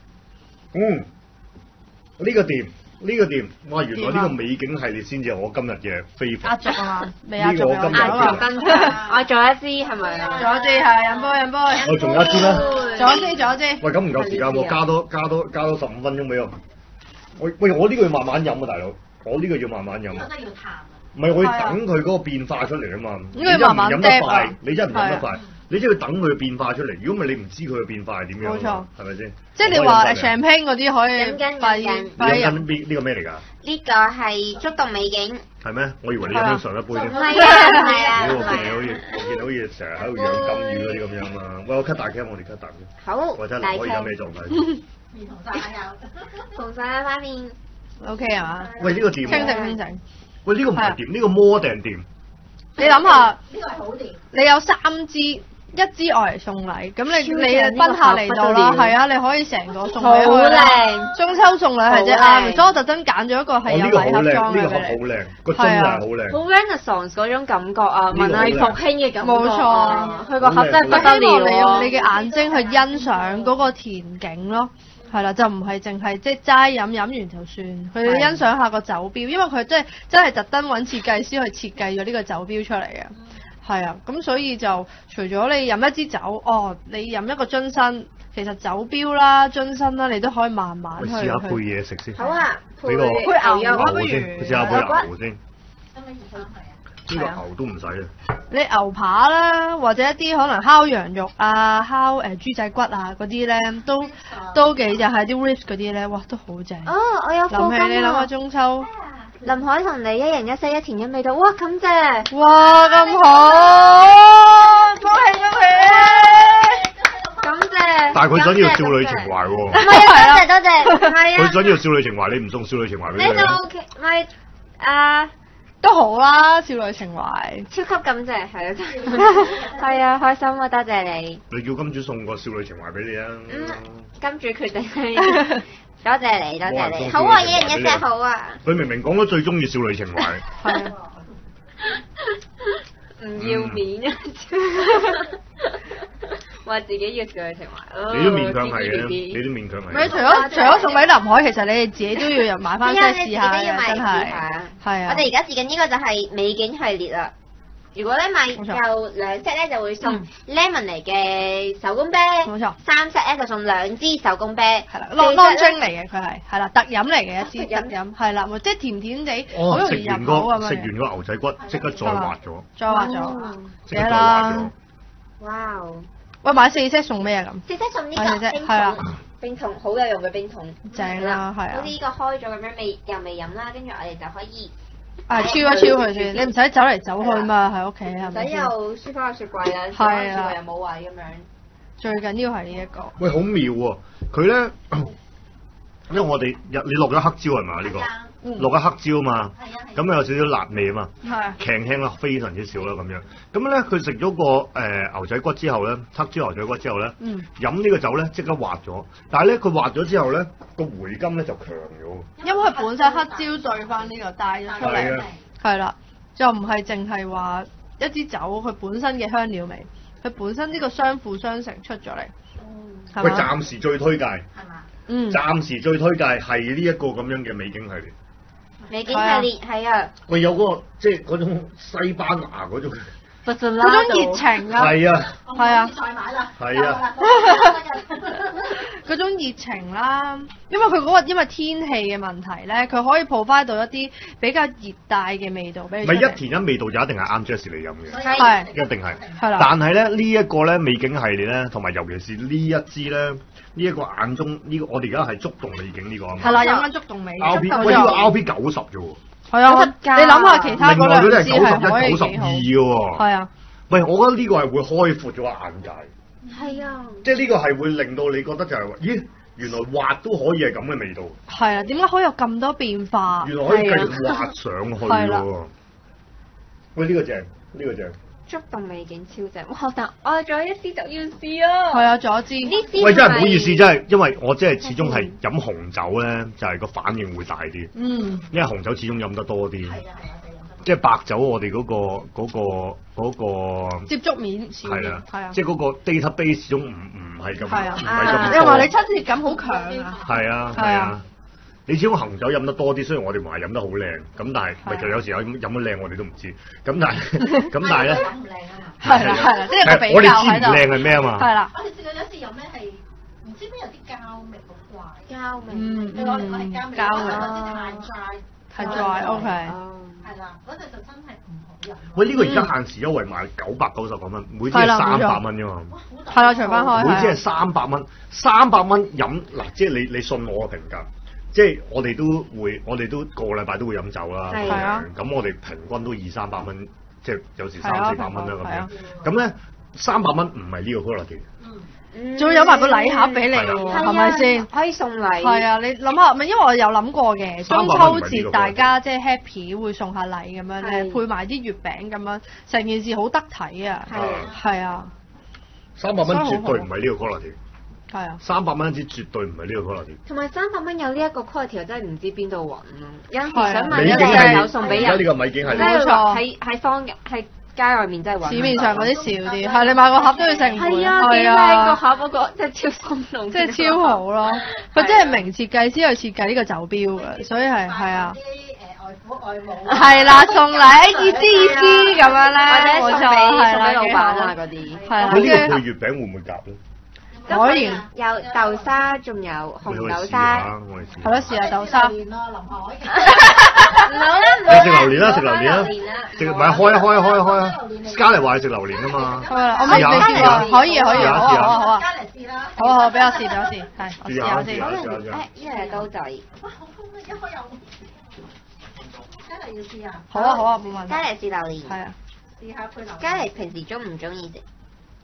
呢個掂，哇！原來呢個美景系列先至係我今日嘅飛法。 壓軸啊嘛，未壓軸呢個我今日啊跟我做一支係咪啊？ 仲有支係飲杯。 我仲有一支啦。 仲有支。 喂，咁唔夠時間喎，加多15分鐘俾我。喂，我呢個要慢慢飲啊，大佬，我呢個要慢慢飲。 我真係要嘆啊！ 唔係，我要等佢嗰個變化出嚟啊嘛。 呢個要慢慢你真係唔飲得快嗒啊， 你真係唔飲得快，你真係要等佢嘅變化出嚟。如果唔係，你唔知佢嘅變化係點樣。 冇錯， 係咪先？ 即係你話 champagne 嗰啲可以快你飲緊呢個咩嚟㗎？ 呢個係觸動美景。 係咩？我以為你飲緊上一杯添。 係啊。 我見你好似成日喺度養金魚嗰啲咁樣嘛。喂，我 cut 大嘅，我哋 cut 大嘅。 好。 我睇下可以有咩狀態。 面紅晒又。 紅晒塊面。 OK 係嘛？ 喂，呢個掂喎。 清醒。 喂，呢個唔係掂，呢個摩定掂。 你諗下， 呢個係好掂。 你有3支，一支愛嚟送禮，咁你賓客嚟到啦，係啊，你可以成個送俾佢。 好靚， 中秋送禮係啫啱，所以我特登揀咗一個係有禮盒裝嘅呢個好靚，個樽係好靚。 好 Renaissance 嗰種感覺啊，文藝復興嘅感覺。 冇錯， 佢個盒真係不得了。 希望你用你嘅眼睛去欣賞嗰個田景咯。係啦，就唔係淨係即係齋飲完就算，佢要欣賞下個酒標，因為佢真係特登揾設計師去設計咗呢個酒標出嚟嘅。係啊，咁所以就除咗你飲一支酒，你飲一個樽身，其實酒標啦、樽身啦，你都可以慢慢去。 試下配嘢食先。 好啊， 配牛不如先，試下配牛先。 使唔使熱翻佢啊？ 呢個牛都唔使啊！ 你牛扒啦，或者一啲可能烤羊肉啊、烤豬仔骨啊嗰啲咧，都幾就係啲 ribs 嗰啲咧，哇都好正。 哦，我有課金諗起你諗下中秋， 林海同你一人一西一甜一味道，哇咁正！ 哇咁好，恭喜！ 咁正！ 但係佢想要少女情懷喎。 唔係啊，多謝，唔係啊。 佢想要少女情懷，你唔送少女情懷俾佢。 呢個 OK，唔係啊。 都好啦，少女情懷。 超級感謝，係啊，係啊，開心啊，多謝你。 你叫金主送個少女情懷俾你啊！ 金主決定，多謝你，多謝你。好啊，一人一隻好啊。 佢明明講咗最中意少女情懷。 係啊。 唔要面啊！話自己要少女情懷。 你都勉強係嘅，你都勉強係。 咪除咗送俾林海，其實你哋自己都要入買翻 set 試下嘅，真係。係啊。 我哋而家試緊呢個就係美景系列啦。如果咧買夠2 set 咧，就會送 lemon 嚟嘅手工啤。 冇錯。 3 set 咧就送2支手工啤。 係啦，long drink 嚟嘅佢係啦，特飲嚟嘅一支特飲，係啦，即係甜甜地，好容易入口咁樣。 食完個牛仔骨，即刻再滑咗。 再滑咗， 即刻再滑咗。 哇！ 喂，買4 set 送咩啊咁？ 4 set 送呢個冰桶，冰桶好有用嘅冰桶。 正啦，係啊。 好似呢個開咗咁樣又未飲啦，跟住我哋就可以。 超一超佢先，你唔使走嚟走去嘛，喺屋企係咪？ 唔使又輸翻個雪櫃啦， 係啊， 又冇位咁樣。 最緊要係呢一個。 喂，好妙喎！佢咧，因為我哋你落咗黑椒係嘛呢個？落咗黑椒啊嘛，咁有少少辣味啊嘛，輕輕啦，非常之少啦咁樣。咁咧佢食咗個牛仔骨之後咧，黑椒牛仔骨之後咧，飲呢個酒咧即刻滑咗，但係咧佢滑咗之後咧個回甘咧就強咗。 因為佢本身黑椒醉翻呢個帶咗出嚟，係啦，就唔係淨係話一支酒佢本身嘅香料味，佢本身呢個相輔相成出咗嚟。 喂，暫時最推介，係嘛？ 暫時最推介係呢一個咁樣嘅美景系列。 美景系列係啊！ 喂，有嗰個即係嗰種西班牙嗰種嗰種熱情啊！ 係啊！ 係啊！ 再買啦！ 係啊！ 嗰種熱情啦，因為佢嗰個因為天氣嘅問題咧，佢可以 provide 到一啲比較熱帶嘅味道俾你。 唔係一甜一味道就一定係啱 Jessie 嚟飲嘅， 係一定係。 係啦。 但係咧呢一個咧美景系列咧，同埋尤其是呢一支咧，呢一個眼中呢個我哋而家係觸動美景呢個啊嘛。 係啦，飲緊觸動美景。 RP 喂，呢個 RP 90啫喎。 係啊，你諗下其他嗰兩支係可以 91、92嘅喎。 係啊。 喂，我覺得呢個係會開闊咗個眼界。 係啊， 即係呢個係會令到你覺得就係話，咦，原來滑都可以係咁嘅味道， 係啊，點解可以有咁多變化？ 原來可以繼續滑上去係啦喎。喂，呢個正，呢個正。 觸動味境超正，哇！但我仲有一支就要試啊。 係啊，仲有一支。 呢支喂，真係唔好意思，真係，因為我即係始終係飲紅酒咧，就係個反應會大啲。 嗯。 因為紅酒始終飲得多啲。 係啊， 即係白酒，我哋嗰個接觸面少啲。 係啦， 係啊。 即係嗰個 database 始終唔係咁， 係啊， 唔係咁多。 因為話你親切感好強啊。 係啊，係啊。你始終紅酒飲得多啲，雖然我哋話飲得好靚，咁但係咪就有時飲得靚我哋都唔知。咁但係咧， 飲唔靚啊嘛。 係啦係啦，即係個比我哋知唔較喺度。 靚係咩啊嘛？ 係啦。 我哋試過有一次飲咧係唔知咩有啲膠味好怪。 膠味。 對我嚟講係膠味， 膠味嗰啲太 dry。 太 dry，OK。 係啦，嗰隻就真係唔好飲。 喂，呢個而家限時優惠賣999蚊，每支係300蚊啫嘛。 係啦，除翻開。 每支係300蚊，300蚊飲嗱，即係你信我嘅評價。即係我哋都個禮拜都會飲酒啦， 係啊， 咁我哋平均都200-300蚊，即係有時300-400蚊啦咁樣。咁咧300蚊唔係呢個 quality， 仲有埋個禮盒俾你喎，係咪先？ 可以送禮。 係啊，你諗下，咪因為我有諗過嘅，中秋節大家即係 happy 會送下禮咁樣咧，配埋啲月餅咁樣，成件事好得體啊！係啊 ，300蚊絕對唔係呢個 quality。 係啊 ，300蚊一支絕對唔係呢個 quality。 同埋300蚊有呢一個 quality，我真係唔知邊度揾咯。有陣時係想買一隻有送俾人。 而家呢個米景係冇錯喺街外面真係揾。 市面上嗰啲少啲，係你買個盒都要成本。 係啊，幾靚個盒嗰個，真係超心動。 即係超好咯！佢真係名設計師去設計呢個酒標嘅，所以係啊。 啲外父外母。 係啦，送禮意思咁樣咧， 或者送俾老闆啊嗰啲。 係啦。 佢呢個配月餅會唔會夾咧？ 可以。 有豆沙，仲有紅豆沙。 係咯，試下豆沙。 榴蓮咯，林海。 唔好啦，唔好你食榴蓮啦，食榴蓮啦，食唔係開啊！嘉麗話你食榴蓮啊嘛。 我未試過，可以，好啊。 加嚟試啦。 好，俾我試，係，我試下先。 一人刀仔。 哇，好風啊！一開有。加嚟要試啊。 好啊，冇問題。 嘉麗試榴蓮。 係啊。 試下配榴蓮。 嘉麗平時中唔中意食？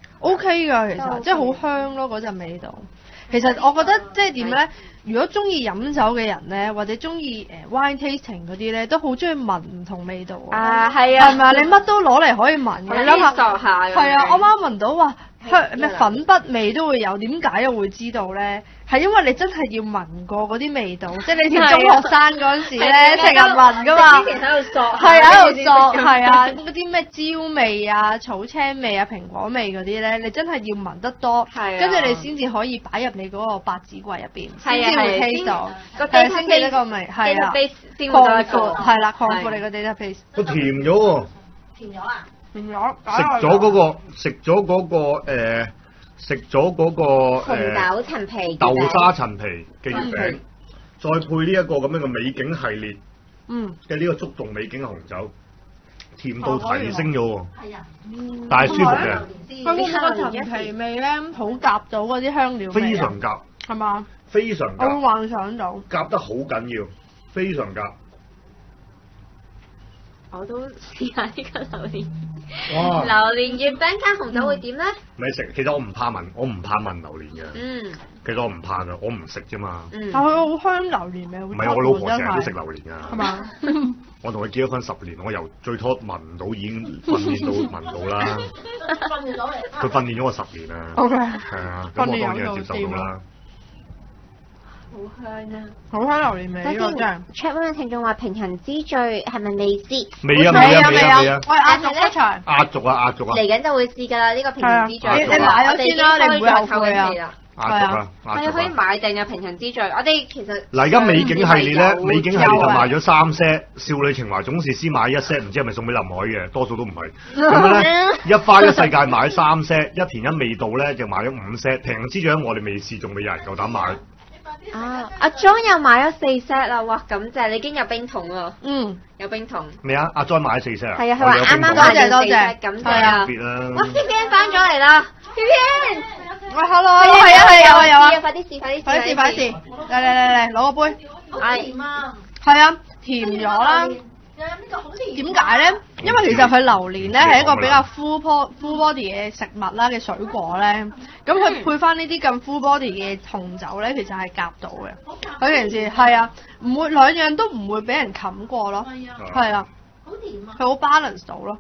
OK 㗎，其實即係好香咯嗰陣味道。其實我覺得即係點咧？如果中意飲酒嘅人咧，或者中意wine tasting 嗰啲咧，都好中意聞唔同味道啊，係啊， 係咪啊？你乜都攞嚟可以聞嘅，你諗下，係啊！我啱聞到話香咩粉筆味都會有，點解又會知道咧？係因為你真係要聞過嗰啲味道，即係你條中學生嗰陣時咧，成日聞噶嘛。 之前喺度索， 係喺度索，係啊，嗰啲咩椒味啊、草青味啊、蘋果味嗰啲咧，你真係要聞得多，跟住你先至可以擺入你嗰個百子櫃入邊，先至會 taste 到，係先記得個味，係啊，擴闊係啦，擴闊你個 database。 佢甜咗喎。 甜咗啊！ 甜咗。 食咗嗰個紅豆陳皮豆沙陳皮嘅月餅，再配呢一個咁樣嘅美景系列嘅呢個觸動美景嘅紅酒，甜度提升咗喎。 係啊， 但係舒服嘅。 佢嗰個陳皮味咧，好夾到嗰啲香料味。 非常夾。 係嘛？ 非常夾。 我會幻想到。 夾得好緊要，非常夾。 我都試下呢個榴蓮。 哇！ 榴蓮月餅加紅酒會點咧？ 咪食，其實我唔怕聞榴蓮嘅。其實我唔怕㗎，我唔食啫嘛。 但佢好香榴蓮味， 唔係我老婆成日都食榴蓮㗎。 係嘛？ 我同佢結咗婚10年，我由最初聞唔到已經訓練到聞到啦。 訓練到嚟。 佢訓練咗我10年啊。 OK。 係啊，咁我當然係接受到啦。 好香啊！ 好香榴蓮味呢個真係。 Chat 嘅聽眾話平衡之最係咪未試？ 未啊！ 我壓軸出場。 壓軸啊！ 嚟緊就會試㗎啦！呢個平衡之最。 你買咗先啦，你唔會後悔啊！ 壓軸啊！ 係可以買定嘅平衡之最。我哋其實嗱，而家美景系列咧，美景系列就賣咗3 set，少女情懷總是先買1 set，唔知係咪送俾林海嘅，多數都唔係。咁咧，一花一世界買3 set，一田一味道咧就買咗5 set，平衡之最我哋未試，仲未有人夠膽買。 啊！阿 John 又買咗4 set 啦，哇！咁就係你已經有冰桶喎。有冰桶。 咩啊？阿 John 買咗4 set 啊？ 係啊，佢話啱啱買咗4 set，咁就啊。 別啦。 哇！Vivian 翻咗嚟啦，Vivian。 喂 ，hello，係啊，有啊。 快啲試， 嚟，攞個杯。 係甜啊！ 係啊，甜咗啦。 又飲呢個好甜。 點解咧？因為其實佢榴蓮咧係一個比較 full body 嘅食物啦嘅水果咧，咁佢配翻呢啲咁 full body 嘅紅酒咧，其實係夾到嘅。佢平時係啊，唔會兩樣都唔會俾人冚過咯，係啊， 好甜啊！ 佢好 balance 到咯。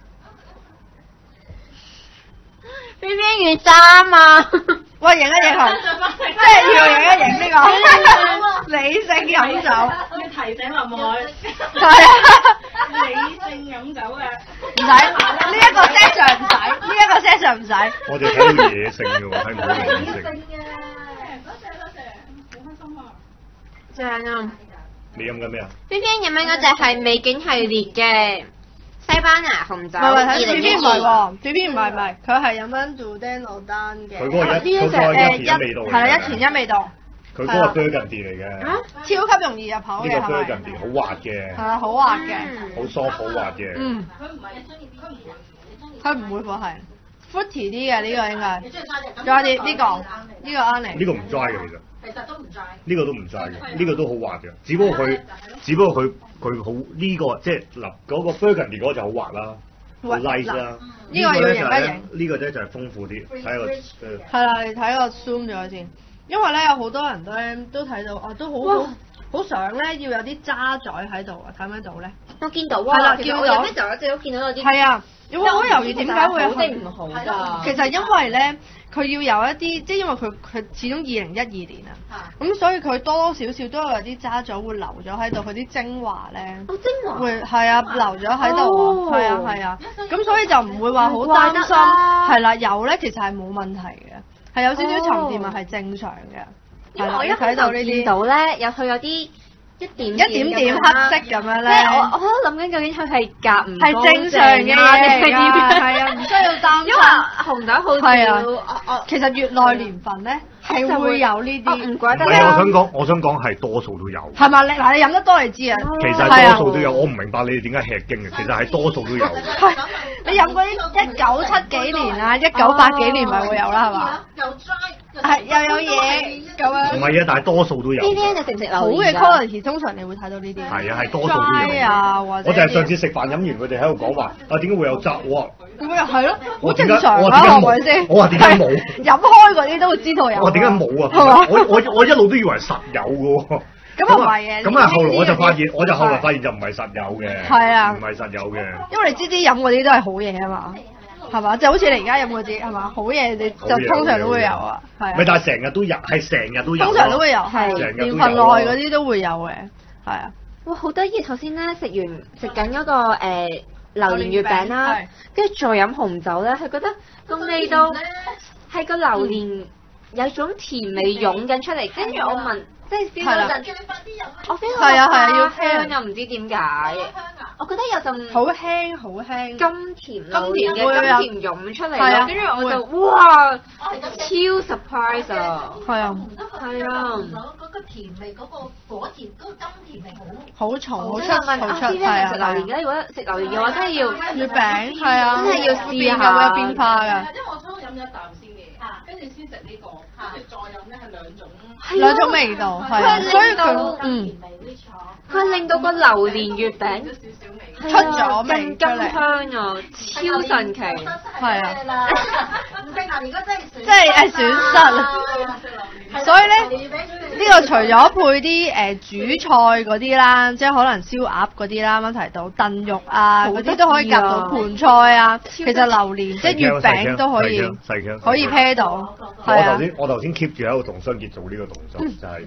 邊邊件衫啊？ 喂，影一影佢，即係要影一影呢個理性飲酒。 要提醒阿妹， 係啊， 理性飲酒嘅。 唔使呢一個 session 唔使，呢一個 session 唔使。 我哋睇到野性嘅喎，睇唔到理性。 嘅，多謝，好開心啊！ 正啊！ 你飲緊咩啊？ 邊邊飲緊嗰隻係美景系列嘅西班牙紅酒， 唔係睇 B B 唔係 2012。 喎，B B 唔係，佢係飲緊 Dudano 單嘅。 佢嗰個呢一隻一田一味道嚟嘅係啦，一田一味道。 佢嗰個 Burgundy 嚟嘅，呢超級容易入口嘅個係咪？ Burgundy 好滑嘅， 係啊，好滑嘅。 好 soft 好滑嘅。 嗯， 佢唔係你中意邊個？你中意佢唔會喎係 fruity 啲嘅呢個應該。 你中意齋嘅？ 仲有啲呢個啱嚟。 呢個唔 dry 嘅其實， 其實都唔齋。 呢個都唔 dry 嘅，呢個都好滑嘅，只不過佢好呢個即係嗱嗰個 Burgundy 嗰個就好滑啦。好 light 啦， 呢個要咧影一影。 呢個咧就係豐富啲，睇個係啦，你睇個 zoom 咗先，因為咧有好多人都睇到，都好想咧要有啲渣仔喺度啊，睇唔睇到咧？ 我見到係啦啊，其實我見到飲嘅時候一直都見到有啲。 係啊，有好猶豫點解會好定唔好㗎？ 其實因為咧，佢要有一啲，即係因為佢始終2012年啊，咁所以佢多多少少都有啲渣咗會留咗喺度，佢啲精華咧， 哦，精華會係啊留咗喺度啊，係啊係啊，咁所以就唔會話好擔怪得心， 啦係啦，有咧其實係冇問題嘅，係有少少沉澱物係正常嘅， 因為我一係啦你睇到呢見啲到咧，有佢有啲一點點黑色咁樣咧， 即係我喺度諗緊究竟佢係夾唔係正常嘅嘢嚟㗎，係啊，唔需要擔因為心。 紅酒好係啊少， 其實越耐年份咧係會有呢哦唔啲， 怪得唔係啊！ 啦。 我想講係多數都有。 係嘛？你飲得多你知啊。 其實係啊多數都有，我唔明白你哋點解吃驚嘅。其實係多數都有。 係你飲嗰啲1970幾年啊，1980幾年咪會有啦，係嘛？ 又 dry， 係又有嘢咁樣。 唔係啊，但係多數都有。 呢啲你食唔食榴好嘅蓮㗎？ quality 通常你會睇到呢啲。 係啊，係多數都有。 dry 啊，或者我就係上次食飯飲完，佢哋喺度講話啊，點解會有汁？我話咁又係咯，好我點解正常啦， 我話點解冇係咪先？ 我話點解冇係飲開嗰啲都會知道有。 我話點解冇啊？ 係嘛？ 我一路都以為實有嘅喎。 咁啊唔係嘅咁啊後來我就發現， 呢啲我就後來發現就唔係實有嘅。 係啊唔係實有嘅。 因為你知啲飲嗰啲都係好嘢啊嘛，係嘛？就好似你而家飲嗰啲係嘛？好嘢你就通常都會有啊，係啊。 咪但係成日都有，係成日都有。 通常都會有，係成日都有年份內嗰啲都會有嘅，係啊。 哇，好得意！頭先咧食緊嗰個榴蓮月餅啦係， 跟住再飲紅酒咧，係覺得個味道係個榴蓮有種甜味湧緊出嚟，跟住我聞即係 feel 係啦到陣， 叫你快啲飲啊！ 我 feel 係啊係啊要到香又唔知點解，我覺得有陣好輕好輕。 甘甜榴甘甜蓮會有嘅甘甜湧出嚟係啊咯，跟住我就哇超 surprise 啊！ 係啊， 係啊嗰個甜味，嗰個果甜，嗰個甘甜味好重好出我想問好出， 啊，知係啊食榴蓮嘅，如果食榴蓮嘅話，真係要月餅係啊， 真係要試下有冇變化㗎？ 因為我初飲咗一啖先嘅，跟住先食呢個，跟住再飲咧係兩種。 兩種味道係啊，所以佢佢令到個榴蓮月餅出咗味更加香啊，超神奇！ 係啊， 唔定啊！如果真係即係損失啊。所以咧，呢個除咗配啲主菜嗰啲啦，即係可能燒鴨嗰啲啦，啱啱提到燉肉啊嗰啲都可以夾到盤菜啊。其實榴蓮即係月餅都可以可以 pair 到，係啊。 我頭先 keep 住喺度同雙傑做呢個動作，就係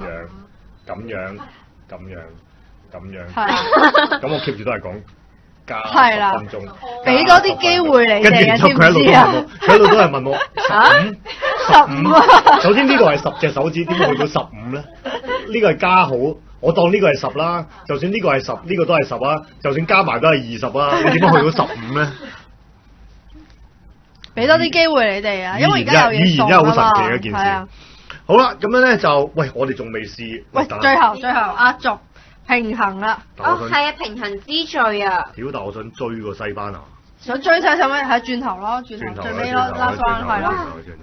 咁樣。 係啊。 咁我 keep 住都係講加係啦 10分鐘， 俾多啲機會你跟住哋啊，知唔然之後佢知啊？ 佢一路都係問我15 啊首先呢度係10隻手指，點會去到15咧？呢個係加好，我當呢個係10啦。就算呢個係10，呢個都係10啊。就算加埋都係20啊。你點樣去到15咧？ 俾多啲機會你哋啊，因為而家有嘢語言真係好神做啊嘛， 奇嘅一件事係啊。 好啦，咁樣咧就喂，我哋仲未試。 喂，最後壓軸平衡啦， 哦，係啊，平衡之最啊！ 屌！但我想追個西班牙。 想追晒上咩？係轉頭咯，轉頭轉頭最尾咯，拉翻係咯。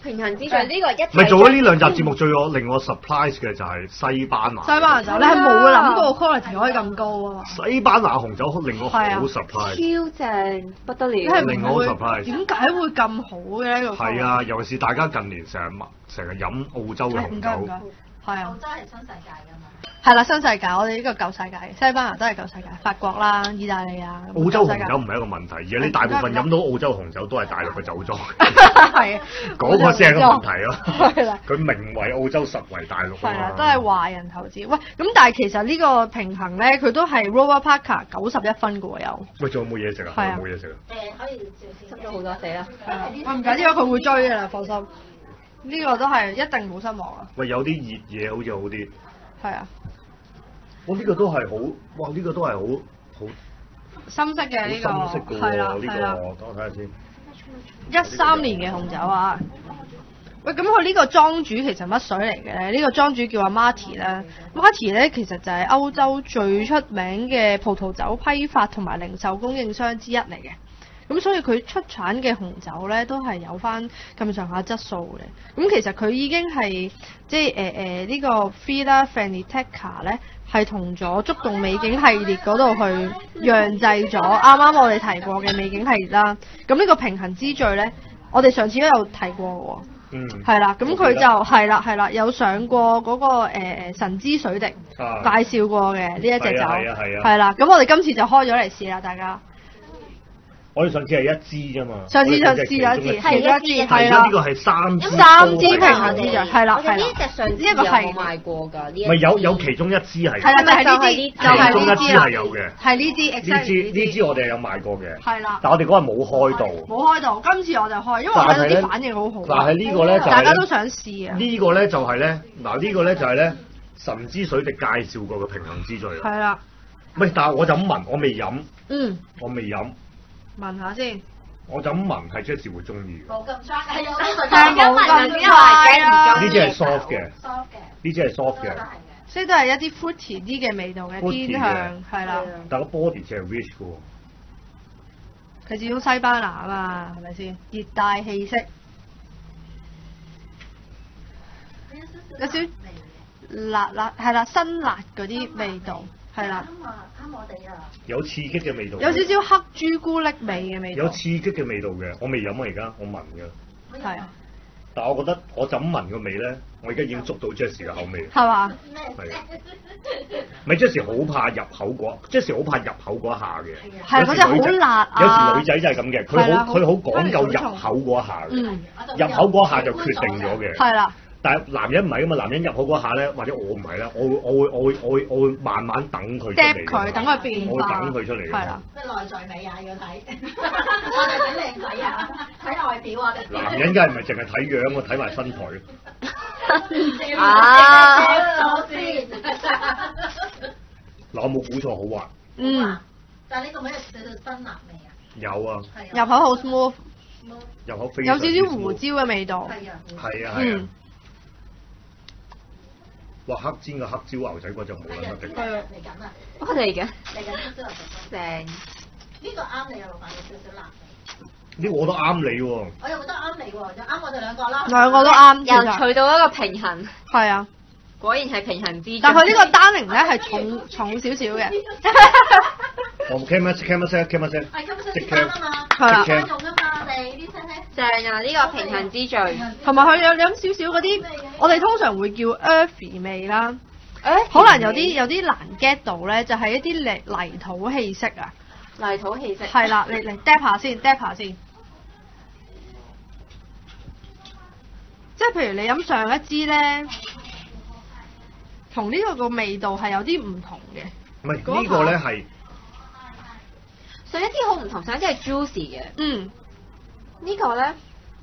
平衡之最呢個一咪做咗呢兩集節目最令我 surprise 嘅就係西班牙。 西班牙酒，你係冇諗過 quality 可以咁高啊！ 西班牙紅酒令我好 surprise， 超正不得了， 令我好 surprise。 點解會咁好嘅呢個？ 係啊，尤其是大家近年成日飲澳洲嘅紅酒。 係啊， 澳洲係新世界㗎嘛。 係啦，新世界，我哋呢個舊世界，西班牙都係舊世界，法國啦、意大利啊。 澳洲紅酒唔係一個問題，而係你大部分飲到澳洲紅酒都係大陸嘅酒莊。 係。 嗰個先係個問題咯。 係啦。 佢名為澳洲，實為大陸。 係啦，都係華人投資。喂，咁但係其實呢個平衡咧，佢都係 Robert Parker 91分嘅喎有。 喂，仲有冇嘢食啊？ 係啊。 冇嘢食啊？ 可以照先。 濕咗好多死啦。 我唔緊要，佢會追㗎啦，放心。呢個都係一定冇失望啊！ 喂，有啲熱嘢好似好啲。 係啊。 哇！呢個都係好，哇！呢個都係好深色嘅呢個， 深色嘅係啦， 呢係啦。 個，等我睇下先。 13年嘅紅酒啊！喂，咁佢呢個莊主其實乜水嚟嘅咧？呢個莊主叫阿 Marty 啦。Marty 咧其實就係歐洲最出名嘅葡萄酒批發同埋零售供應商之一嚟嘅。咁所以佢出產嘅紅酒咧都係有翻咁上下質素嘅。咁其實佢已經係即係呢個 Villa Francesca 咧係同咗觸動美景系列嗰度去釀製咗啱啱我哋提過嘅美景系列啦。咁呢個平衡之最咧，我哋上次都有提過喎。 嗯。 係啦，咁佢就係啦，有上過嗰個神之水滴介紹過嘅呢一隻酒。 係啊。 係啦，咁我哋今次就開咗嚟試啦，大家。 我哋上次係一支啫嘛。 上次就試咗一支，係一支，係啦。 呢個係3 支平衡之最，係啦，係啦。 呢隻上次有冇賣過㗎？呢咪有其中一支係。 係啦，就係呢支， 其中一支係有嘅。 係呢支， 呢支我哋有賣過嘅。 係啦。 但我哋嗰日冇開到。 冇開到，今次我就開，因為我睇到啲反應好好。 但係呢個咧就大家都想試啊。 呢個咧就係咧，嗱呢個咧就係咧神之水滴介紹過嘅平衡之最。 係啦。 喂，但係我就咁聞，我未飲。 嗯。 我未飲。 聞下先。 我就咁聞係 Jessie 會中意嘅。 冇咁 dry，係啊，呢個係冇咁 dry 呢支係 soft 嘅。呢支係 soft 嘅。 所以都係一啲 fruity 啲嘅味道嘅偏向，係啦。 但個 body 就係 rich 嘅喎。 佢始終西班牙啊嘛，係咪先？熱帶氣息。有少辣，係啦，辛辣嗰啲味道。係啦， 啱我哋啊！ 有刺激嘅味道， 有少少黑朱古力味嘅味道， 有刺激嘅味道嘅，我未飲啊而家，我聞嘅。 係啊， 但係我覺得我就咁聞個味咧，我而家已經捉到 Jessie 嘅口味。 係嘛？ 係啊，咪 Jessie 好怕入口嗰 Jessie 好怕入口嗰一下嘅。 係嗰隻好辣啊！ 有時女仔真係咁嘅，佢好講究入口嗰一下嘅。入口嗰一下就決定咗嘅。 係啦。 但係男人唔係噶嘛，男人入口嗰下咧，或者我唔係啦，我會慢慢等佢出嚟。 佢，等佢變化。 我會等佢出嚟。 係啦。 咩內在美啊？要睇，我哋睇靚仔啊，睇外表啊。 男人梗係唔係淨係睇樣，我睇埋身材。 啊！ 嗱，我冇估錯，好滑。 嗯。 但係呢個咩少少辛辣味啊？ 有啊。 入口好 smooth。 入口非常。 有少少胡椒嘅味道。 係啊。係啊。哇！黑煎嘅黑椒牛仔骨就冇啦，得嘅。 嚟緊啊！ 我嚟緊。 嚟緊燒燒牛仔骨。 正。 呢個啱你啊，老闆，有少少辣味。 呢個我都啱你喎。 我又覺得啱你喎，就啱我哋兩個啦。 兩個都啱。 又取到一個平衡。 係啊。 果然係平衡之。 但佢呢個單寧咧係重少少嘅。 我 cam 先， 即 cam 啊嘛， 係啦， 用啊嘛，我哋啲聲咧。 正啊！呢個平衡之最。 同埋佢有少少嗰啲，我哋通常會叫 earthy 味啦。可能有啲難 get 到咧，就係一啲泥土氣息啊。 泥土氣息。 係啦，嚟 dap 下先。即係譬如你飲上一支咧，同呢個味道係有啲唔同嘅。 唔係呢個咧係。 上一支好唔同，上一支係 juicy 嘅。 嗯。 呢個咧，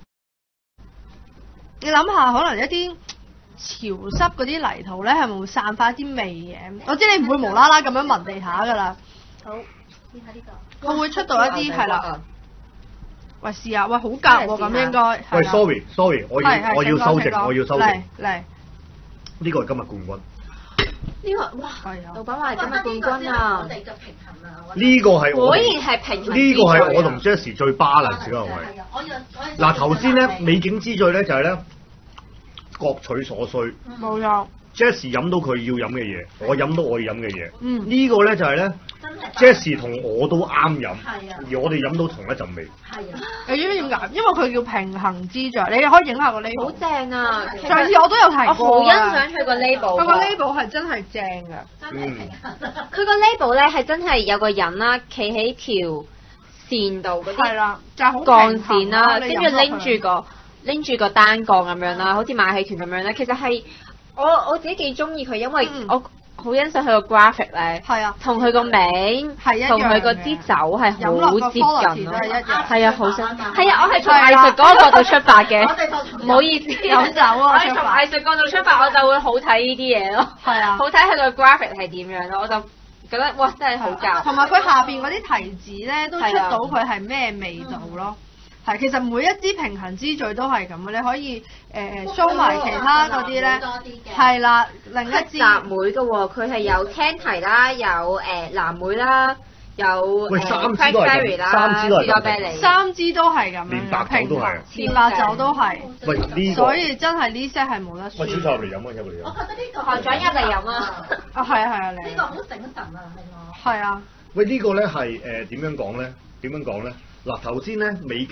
你諗下，可能一啲潮濕嗰啲泥土咧，係咪會散發一啲味嘅？我知你唔會無啦啦咁樣聞地下㗎啦。 好，呢睇呢個。 佢會出到一啲係啦。喂，試下，喂，好夾喎，咁應該。 喂，sorry，我要修正。 嚟。 呢個係今日冠軍。 呢個哇，老闆話係今日冠軍啊！ 我哋嘅平衡啊！ 呢個係果然係平衡。 呢個係我同 Jessie 最 balance 嘅係咪？嗱頭先咧美景之最咧就係咧各取所需。 冇錯。 Jessie 飲到佢要飲嘅嘢，我飲到我要飲嘅嘢。 嗯。 呢個咧就係咧 Jessie 同我都啱飲，而我哋飲到同一陣味。 係啊。 你知唔知點解？因為佢叫平衡之最，你可以影下個 label。 好正啊！ 上次我都有提過。 我好欣賞佢個 label。 佢個 label 係真係正㗎。 嗯。 佢個 label 咧係真係有個人啦，企喺條線度嗰啲。 係啦，就係好鋼線啦，跟住拎住個單槓咁樣啦，好似馬戲團咁樣咧。其實係我自己幾中意佢，因為我好欣賞佢個 graphic 咧， 係啊， 同佢個名係一樣嘅， 同佢嗰支酒係好接近咯，係啊，好新，係啊，我係從藝術嗰個角度出發嘅，唔好意思， 飲酒啊， 我係從藝術角度出發，我就會好睇呢啲嘢咯， 係啊， 好睇佢個 graphic 係點樣咯，我就覺得哇真係好夾， 同埋佢下邊嗰啲提子咧都出到佢係咩味道咯。係，其實每一支平衡之最都係咁嘅，你可以show 埋其他嗰啲咧，係啦，另一支藍莓嘅喎，佢係有青提啦，有藍莓啦，有 crackberry 啦， 三支都係士多啤梨， 三支都係咁樣， 連白酒都係， 連白酒都係。 喂呢個， 所以真係呢些係冇得輸。 喂，小菜入嚟飲啊，入嚟飲。 我覺得呢個學長入嚟飲啊！ 啊係啊係啊， 呢個好醒神啊，令我。 係啊。 喂，呢個咧係點樣講咧？點樣講咧？嗱頭先咧美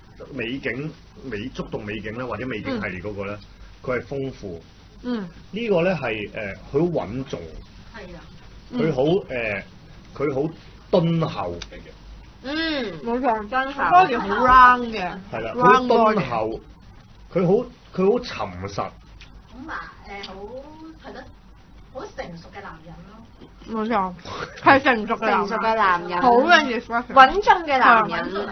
觸動美景咧，或者美景系列嗰個咧，佢係豐富。 嗯。 呢個咧係佢好穩重。 係啊。 佢好敦厚嘅。 嗯， 冇錯， 敦厚。 嗰件好 round 嘅。 係啦，好敦厚，佢好沉實。 咁啊好係咯，好成熟嘅男人咯。 冇錯，係成熟嘅男人，好緊要， 穩重嘅男人，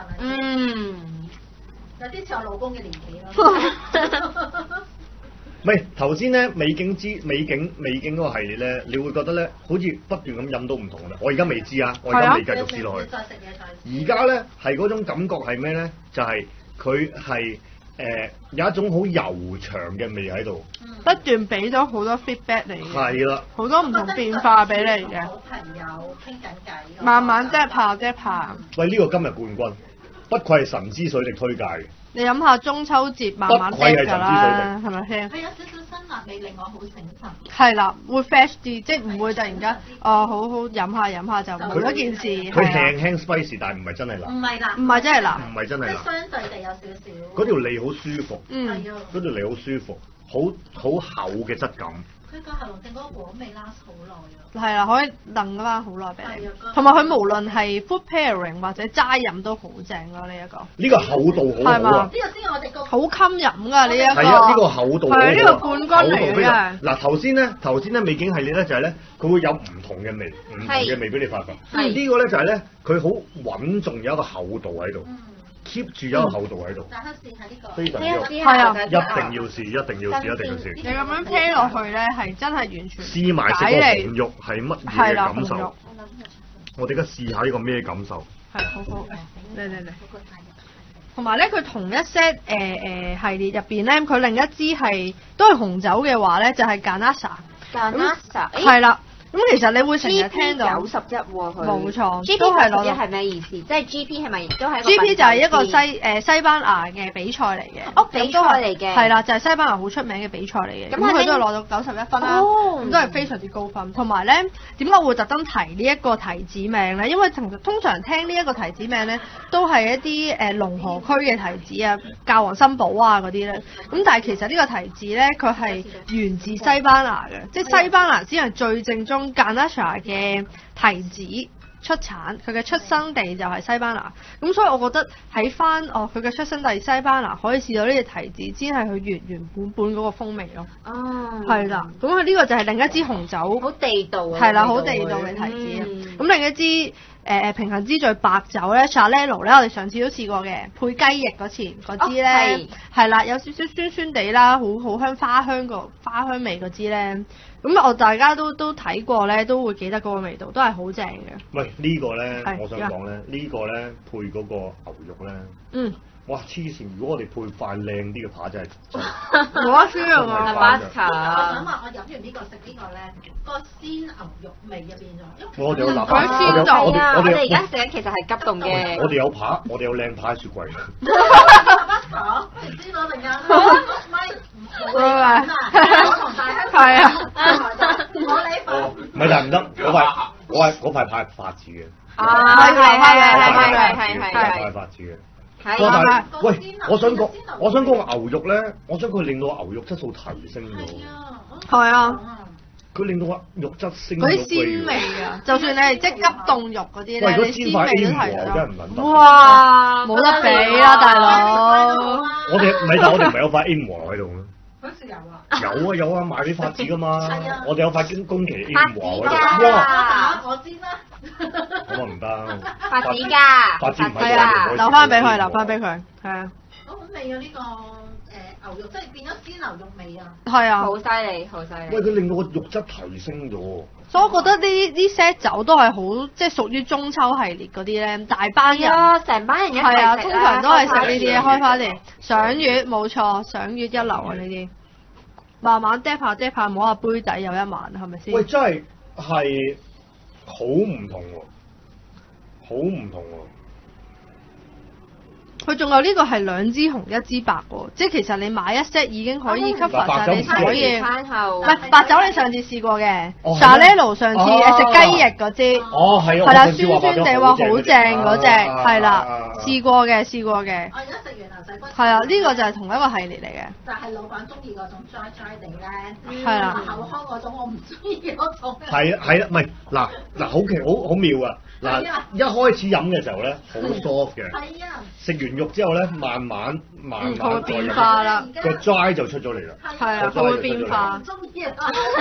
有啲似我老公嘅年紀咯。 唔係頭先咧美景嗰個系列咧，你會覺得咧好似不斷咁飲到唔同嘅。我而家未知啊，我而家未繼續試落去。 再食嘢再試。 而家咧係嗰種感覺係咩咧？就係佢係有一種好悠長嘅味喺度， 不斷俾咗好多 feedback 你嘅。 係啦， 好多唔同變化俾你嘅。 好朋友傾緊偈。 慢慢即係拍即係拍。 喂，呢個今日冠軍，不愧係神之水滴推介嘅。 你諗下中秋節慢慢跌㗎啦，係咪先？ 佢有少少辛辣味，令我好醒神。 係啦，會 fresh 啲，即係唔會突然間好好飲下就冇咗件事。 佢輕 spicy，但係唔係真係辣。 唔係辣。 唔係真係辣。 唔係真係辣。 即係相對地有少少。 嗰條脷好舒服。嗰條脷好舒服，好厚嘅質感。 佢個喉嚨正嗰個果味 last 好耐啊！ 係啦，可以燉翻好耐俾你。同埋佢無論係 food pairing 或者齋飲都好正咯，呢一個。 呢個厚度好好啊！ 呢個先係我哋個好襟飲㗎呢一個。 係啊，呢個厚度好好。 係呢個冠軍嚟嘅。 嗱頭先咧美景系列咧就係咧，佢會有唔同嘅味，唔同嘅味俾你發覺。呢個咧就係咧，佢好穩重，有一個厚度喺度。keep 住有一個厚度喺度， 大家試下呢個， 非常之好， 係啊， 一定要試，一定要試。 你咁樣啤落去咧，係真係完全試埋食個紅肉係乜嘢嘅感受？我哋而家試下呢個咩感受？ 係好好，嚟。同埋咧，佢同一 set 系列入邊咧，佢另一支係都係紅酒嘅話咧，就係 Ganassa。係啦。咁其實你會成日聽到 91喎，佢冇錯 ，GP 都係攞 91係咩意思？即係 GP 係咪都係 ？GP 就係一個西班牙嘅比賽嚟嘅， 比賽嚟嘅， 係啦，就係西班牙好出名嘅比賽嚟嘅。咁佢都係攞到91分啦，咁都係非常之高分。同埋咧，點解會特登提呢一個提子名咧？因為通常聽呢一個提子名咧，都係一啲龍河區嘅提子啊、教皇新堡啊嗰啲咧。咁但係其實呢個提子咧，佢係源自西班牙嘅，即係西班牙先係最正宗。Ganassa 嘅提子出產，佢嘅出生地就係西班牙，咁所以我覺得喺翻佢嘅出生地西班牙可以試到呢隻提子，先係佢原本嗰個風味咯。哦，係啦，咁佢呢個就係另一支紅酒， 好地道啊， 係啦，好地道嘅提子。咁另一支平衡之最白酒咧 Xarel-lo 咧，我哋上次都試過嘅，配雞翼嗰支咧，係啦，有少少酸酸地啦，好香花香味嗰支咧。咁大家都睇過咧，都會記得嗰個味道，都係好正嘅。 喂，呢個咧，我想講咧，呢個咧配嗰個牛肉咧， 哇黐線！如果我哋配塊靚啲嘅扒真係冇得輸啊嘛！ 我想話我飲完呢個食呢個咧，個鮮牛肉味就變咗。 我哋有臘佢鮮扒， 我哋而家我食緊其實係急凍嘅。 哋有扒，我哋有靚扒喺雪櫃。 唔知我定啱咪我同大香係啊， 我你份唔係，但係唔得，嗰塊扒係法治嘅， 係係法治嘅。但係喂，我想講牛肉咧，我想佢令到牛肉質素提升咗。 係啊， 佢令到個肉質升嗰啲咗鮮味啊！就算你係即急凍肉嗰啲咧， 喂，如果你煎塊鮮味 A 都係和真係唔撚得。 哇！冇得比啦，大佬！ 我哋唔係，但我哋唔係有塊 A 和喺度咩？ 好似有啊， 有啊，賣俾法子噶嘛。我哋有塊宮崎 A 和喺法度。哇！ 打我先啦。 咁啊唔得。 法子㗎， 法子唔係啊，留翻俾佢，留翻俾佢，係啊， 好好味啊！呢個牛肉，即係變咗鮮牛肉味啊！ 係啊。 好犀利，好犀利。 喂，佢令到個肉質提升咗。 所以我覺得呢 set 酒都係好，即係屬於中秋系列嗰啲咧，大班人啊，成班人一齊係啊， 食通常都係食呢啲開花年賞月，冇錯，賞月一流啊呢啲，慢慢嗒下摸下杯底有一晚，係咪先？ 喂，真係好唔同喎，好唔同喎。 佢仲有呢個係兩支紅一支白喎，即係其實你買一 set 已經可以 cover 晒你所以。 餐後唔係白酒，你上次試過嘅哦 Charlelo 上次食雞翼嗰支。 哦，係啊。 係啦，酸酸地話好正嗰隻，係啦， 啊試過嘅。 我而家食完牛仔骨。 係啊，呢個就係同一個系列嚟嘅。 就係老闆中意嗰種 dry 地咧， 係啦口腔嗰種我唔中意嗰種。 係啊，唔係嗱好妙啊！嗱，一開始飲嘅時候咧，好 soft 嘅。 係啊。 食完肉之後咧，慢慢佢會變化啦， 個 dry 就出咗嚟啦。 係啊，佢會變化。 中意啊！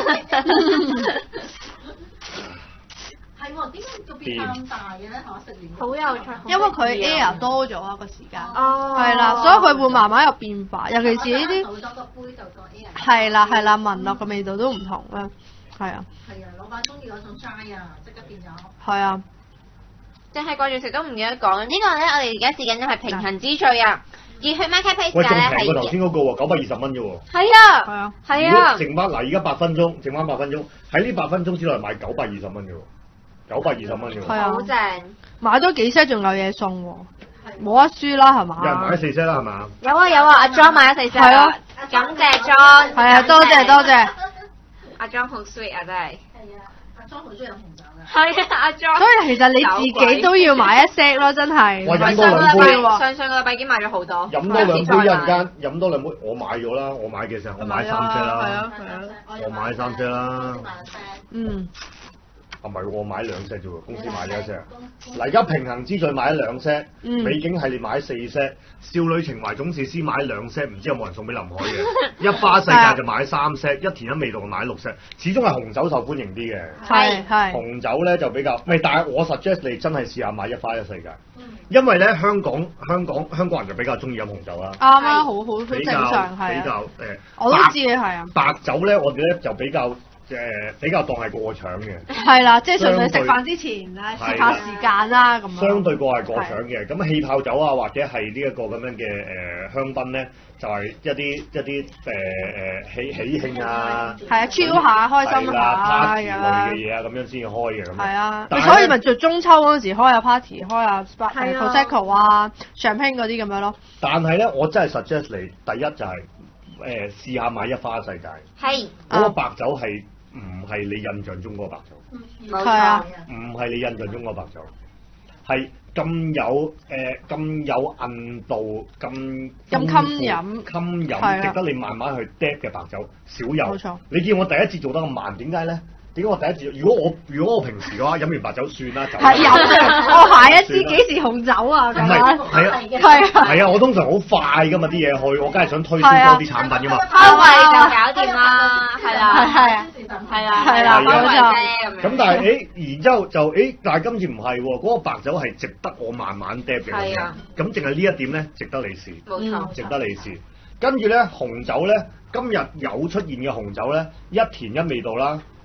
係喎，點解個變化咁大嘅咧？我食完好有趣， 因為佢 air 多咗啊個時間。 哦， 係啦，所以佢會慢慢有變化，尤其是呢啲。 倒咗個杯就個 air。 係啦，聞落個味道都唔同啦。係啊。 係啊，老闆中意嗰種 dry 啊，即刻變咗。 係啊。 淨係掛住食都唔記得講，呢個咧我哋而家試緊嘅係平衡之最啊！熱血 Market Place 喂，仲價咧平過頭係先嗰個喎，920蚊啫喎。 係啊， 係啊， 係啊， 剩翻嗱，而家8分鐘，剩翻8分鐘，喺呢8分鐘之內買920蚊嘅喎，920蚊嘅喎。 係啊好正。 買多幾 set 仲有嘢送喎，冇得輸啦係嘛？ 有人買4 set 啦係嘛？ 有啊，阿 John 買咗4 set 係啊， 感謝 John。 係啊，多謝。 阿 John 好 sweet 啊，真係。 係啊，阿莊好中意飲紅酒㗎。 係啊，阿 John。 所以其實你自己都要買一 set 咯，真係。 我飲上個禮多兩杯拜上個禮拜已經買咗好多。 飲多兩杯一陣間，飲多兩杯，我買咗啦，我買嘅時候我買3 set 係啦， 啊， 我買3 set 啦。 嗯。 唔係我買2 set 啫喎，公司買咗1 set。嗱，而家平衡之最買咗2 set，美景系列買4 set，少女情懷總是師買2 set，唔知有冇人送俾林海嘅？一花世界就買3 set，一田一味道就買6 set，始終係紅酒受歡迎啲嘅。 係。 紅酒咧就比較，但係我 suggest 你真係試下買一花一世界，因為咧香港人就比較中意飲紅酒啦。 啱啊，好正比較常係啊。 比較我都知嘅係啊。 白酒咧，我哋咧就比較當係過場嘅。 係啦，即係純粹食飯之前啊，試下時間啦咁樣。 相對過係過場嘅，咁氣泡酒啊，或者係呢一個咁樣嘅香檳咧，就係一啲喜慶啊。 係啊，超下開心下 party 類咁樣嘅嘢啊，咁樣先至開嘅咁。 係啊， 但係所以咪就中秋嗰陣時開下 party，開下 prosecco 啊、champagne 嗰啲咁樣咯。 但係咧，我真係 suggest 你，第一就係試下買一花世界。 係。 嗰個白酒係唔係你印象中嗰個白酒？ 冇係啊錯。 唔係你印象中嗰個白酒，係咁有韌度，咁襟飲襟係啊飲，值得你慢慢去 dap 嘅白酒，少有。 冇錯你見我第一節做得咁慢，點解咧？點解我第一節？如果我平時嘅話，飲完白酒算啦，走啦。 係飲啊！我下一支幾時紅酒啊？咁唔係樣係啊係啊。 係啊！我通常好快噶嘛啲嘢去，我梗係想推銷多啲產品噶嘛。 開胃就搞掂啦，係啦， 係啊。 係啦， 係啦開胃冇錯啫咁樣。 咁但係然之後就但係今次唔係喎，嗰個白酒係值得我慢慢 dap 嘅。 係啊。 咁淨係呢一點咧，值得你試。 冇錯。 值得你試。跟住咧，紅酒咧，今日有出現嘅紅酒咧，一田一味道啦，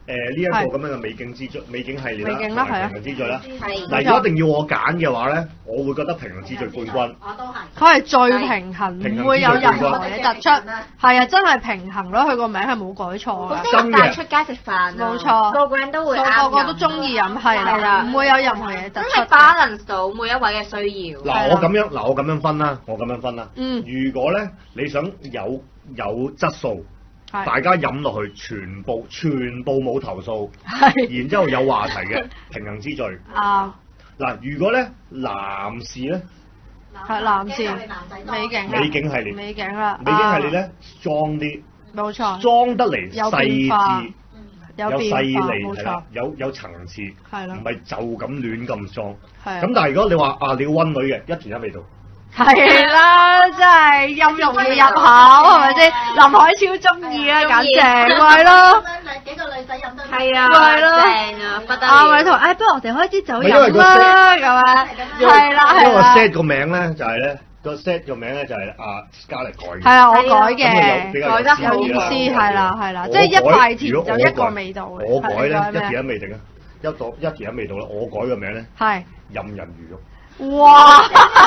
呢一個咁樣嘅美景之最、美景系列啦， 美景啦係啊平衡之最啦。 係嗱，如果一定要我揀嘅話咧，我會覺得平衡之最冠軍。 我都係。 佢係最平衡，唔會有任何嘢突出。係啊，真係平衡咯，佢個名係冇改錯㗎。 好適合帶出街食飯啊！ 冇錯， 個個人都會啱個個都中意飲，係啦，唔會有任何嘢突真出。 係 balance 到每一位嘅需要。 嗱，我咁樣分啦， 嗯如果咧你想有質素， 係大家飲落去全部冇投訴， 係然之後有話題嘅平衡之最。 啊， 嗱，如果咧男士咧， 係男士美景美景系列， 美景啦， 美景系列咧裝啲， 冇錯， 裝得嚟有細變化緻。 有細變化， 膩冇錯係啦，，有層次， 係啦唔係就咁亂咁裝。 係啊咁但係如果你話啊，你要溫女嘅，一甜一味道。 係啦，真係又容易入口，係咪先？林海超中意啊，簡直係咯。 幾個女仔飲得係啊， 係咯正啊，不得啊， 了。 咪同不如我哋開支酒因為個飲啦，咁啊，係啦因為個係啦， set 個名咧就係咧個 set 個名咧就係阿 Scarlett 改嘅。 係啊，我改咁嘅， 比較改得有意思，係啦係啦， 我即係一改塊甜如果就一個味道嘅。 我改咧一係咩啊甜一味定啊，一甜一味道啦。我改個名咧係。 任人魚肉。 哇！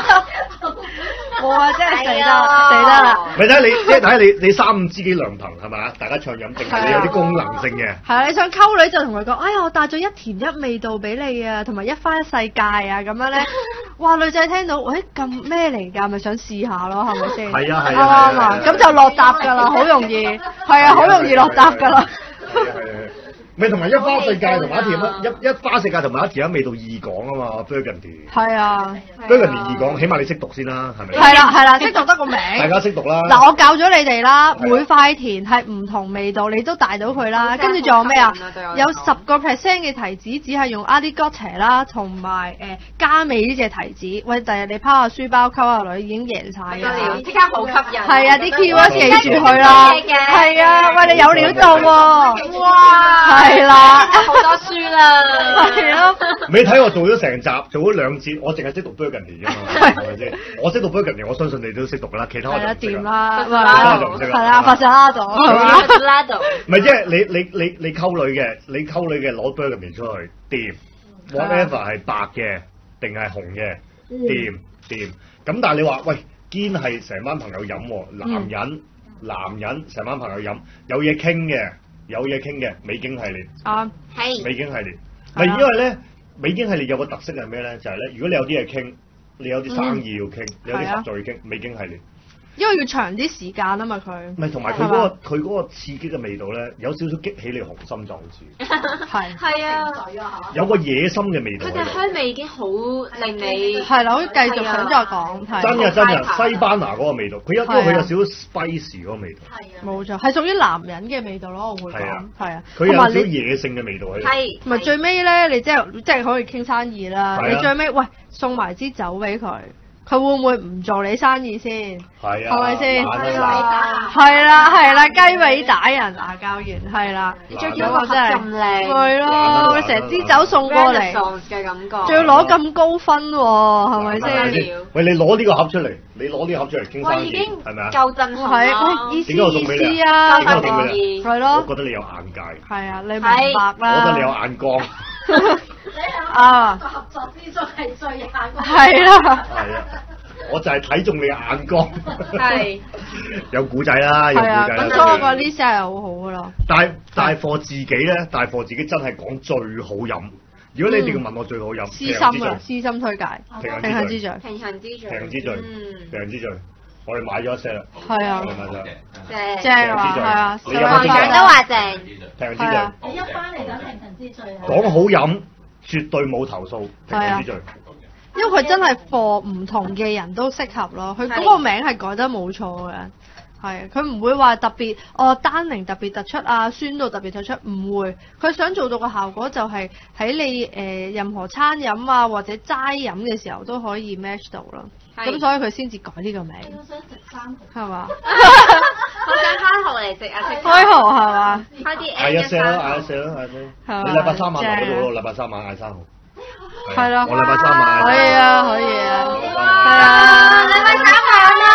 哇！真係死得啦！ 咪睇你即係睇你三五知己良朋係咪？大家暢飲定係你有啲功能性嘅。 係啊，你想溝女就同佢講，哎呀，我帶咗一甜一味道俾你啊，同埋一花一世界啊，咁樣咧，哇！女仔聽到，喂咁咩嚟㗎？咪想試下咯，係咪先？ 係啊係啱啊啱啊？咁就落搭㗎啦，好容易，係啊，好容易落搭㗎啦。 咪同埋一花世界同埋一甜一花世界同埋一甜一味道易講啊嘛 ，Burgundy。 係啊， Burgundy 易講，起碼你識讀先啦，係咪？ 係啦係啦，識讀得個名。 大家識讀啦。 嗱，我教咗你哋啦， 係啊每塊田係唔同味道，你都帶到佢啦。跟住仲有咩啊？有10%嘅提子只係用 Adigote 啦，同埋嘉美呢隻提子。喂，第日你拋下書包溝下女已經贏晒㗎啦！ 即刻好吸引。 係啊，啲 keyword 記住佢啦。係啊，喂，你有料到喎！ 哇！ 係啦， 好多書啦。 係咯。 你睇我做咗成集，做咗2節，我淨係識讀 Burgundy 啫嘛，係咪先？我識讀 Burgundy，我相信你都識讀㗎啦，其他我係啦， 就唔識掂啦。 啦， 就唔識啦係啦，發晒啦咗，係嘛？ 拉到。 唔係即係你溝女嘅攞 Burgundy 出去掂，whatever 係白嘅定係紅嘅掂。咁但係你話喂堅係成班朋友飲喎，男人成班朋友飲，有嘢傾嘅美景系列。 啱。 係。 美景系列， 係啊因為咧美景系列有個特色係咩咧？就係咧，如果你有啲嘢傾，你有啲生意要傾，你有啲合作要傾，美景系列。 因為要長啲時間啊嘛，佢。 唔係同埋佢嗰個刺激嘅味道咧，有少少激起你雄心壯志。 係。 係啊。 有個野心嘅味道佢哋喺度。 香味已經好令你係啦，我繼續想再講，係真嘅，西班牙嗰個味道，因為佢有少少 spicy 嗰個味道。 冇錯，係屬於男人嘅味道咯，我會講，係啊， 佢有少少同埋你野性嘅味道喺度。 係。 同埋最尾咧，你即係可以傾生意啦。 係啊你最尾喂送埋支酒俾佢，佢會唔會唔做你生意先？ 係啊， 係咪先？ 懶啊係啦，雞尾打人牙膠完，係啦， 最叫個盒咁靚。 係咯，成支酒送過嚟， 嘅感覺。 仲要攞咁高分喎，係咪先？ 喂，你攞呢個盒出嚟，傾生意，係咪啊？ 夠震撼係， 咯。 喂，意思點解我送俾你意思啊， 點解我送俾你係咯我，覺得你有眼界， 係啊，你明白我覺得你有啦， 眼光。 啊， 個合作之中係最眼光。 係啦， 係啊，我就係睇中你嘅眼光。 係。 有古仔啦，有古係啊， 仔啦。 咁所以我覺得呢 set 係好好噶啦。 帶貨自己咧，帶貨自己真係講最好飲。如果你一定要問我最好飲， 私心啊，私心推介，平衡之最， 平衡之最。 平衡之最，平衡之最，我哋買咗一 set 啦。 係啊我，哋買咗正。 正啊，係啊， 你有冇個個都話正。 平衡之係啊最， 你一翻嚟就平衡之最啊！ 講好飲，絕對冇投訴，平衡之最。 因為佢真係 for 唔同嘅人都適合咯，佢嗰個名係改得冇錯嘅，係佢唔會話特別單寧特別突出啊，酸度特別突出，唔會，佢想做到個效果就係喺你任何餐飲啊或者齋飲嘅時候都可以 match 到咯，咁所以佢先至改呢個名， 我想食生蠔。 係嘛？ 好想開蠔嚟食啊！食開蠔係嘛？ 開啲嗌一 M 嘅 set 啦， 生蠔。 嗌一 set 啦，嗌 set。 係嘛你禮拜三晚嚟嗰度咯， 正禮拜三晚嗌生蠔。 係啦， 我禮拜三晚嗌。 可以啊，可以啊，係哇！ 啊， 禮拜三晚啦！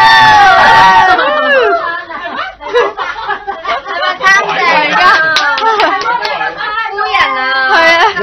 禮拜三正啊！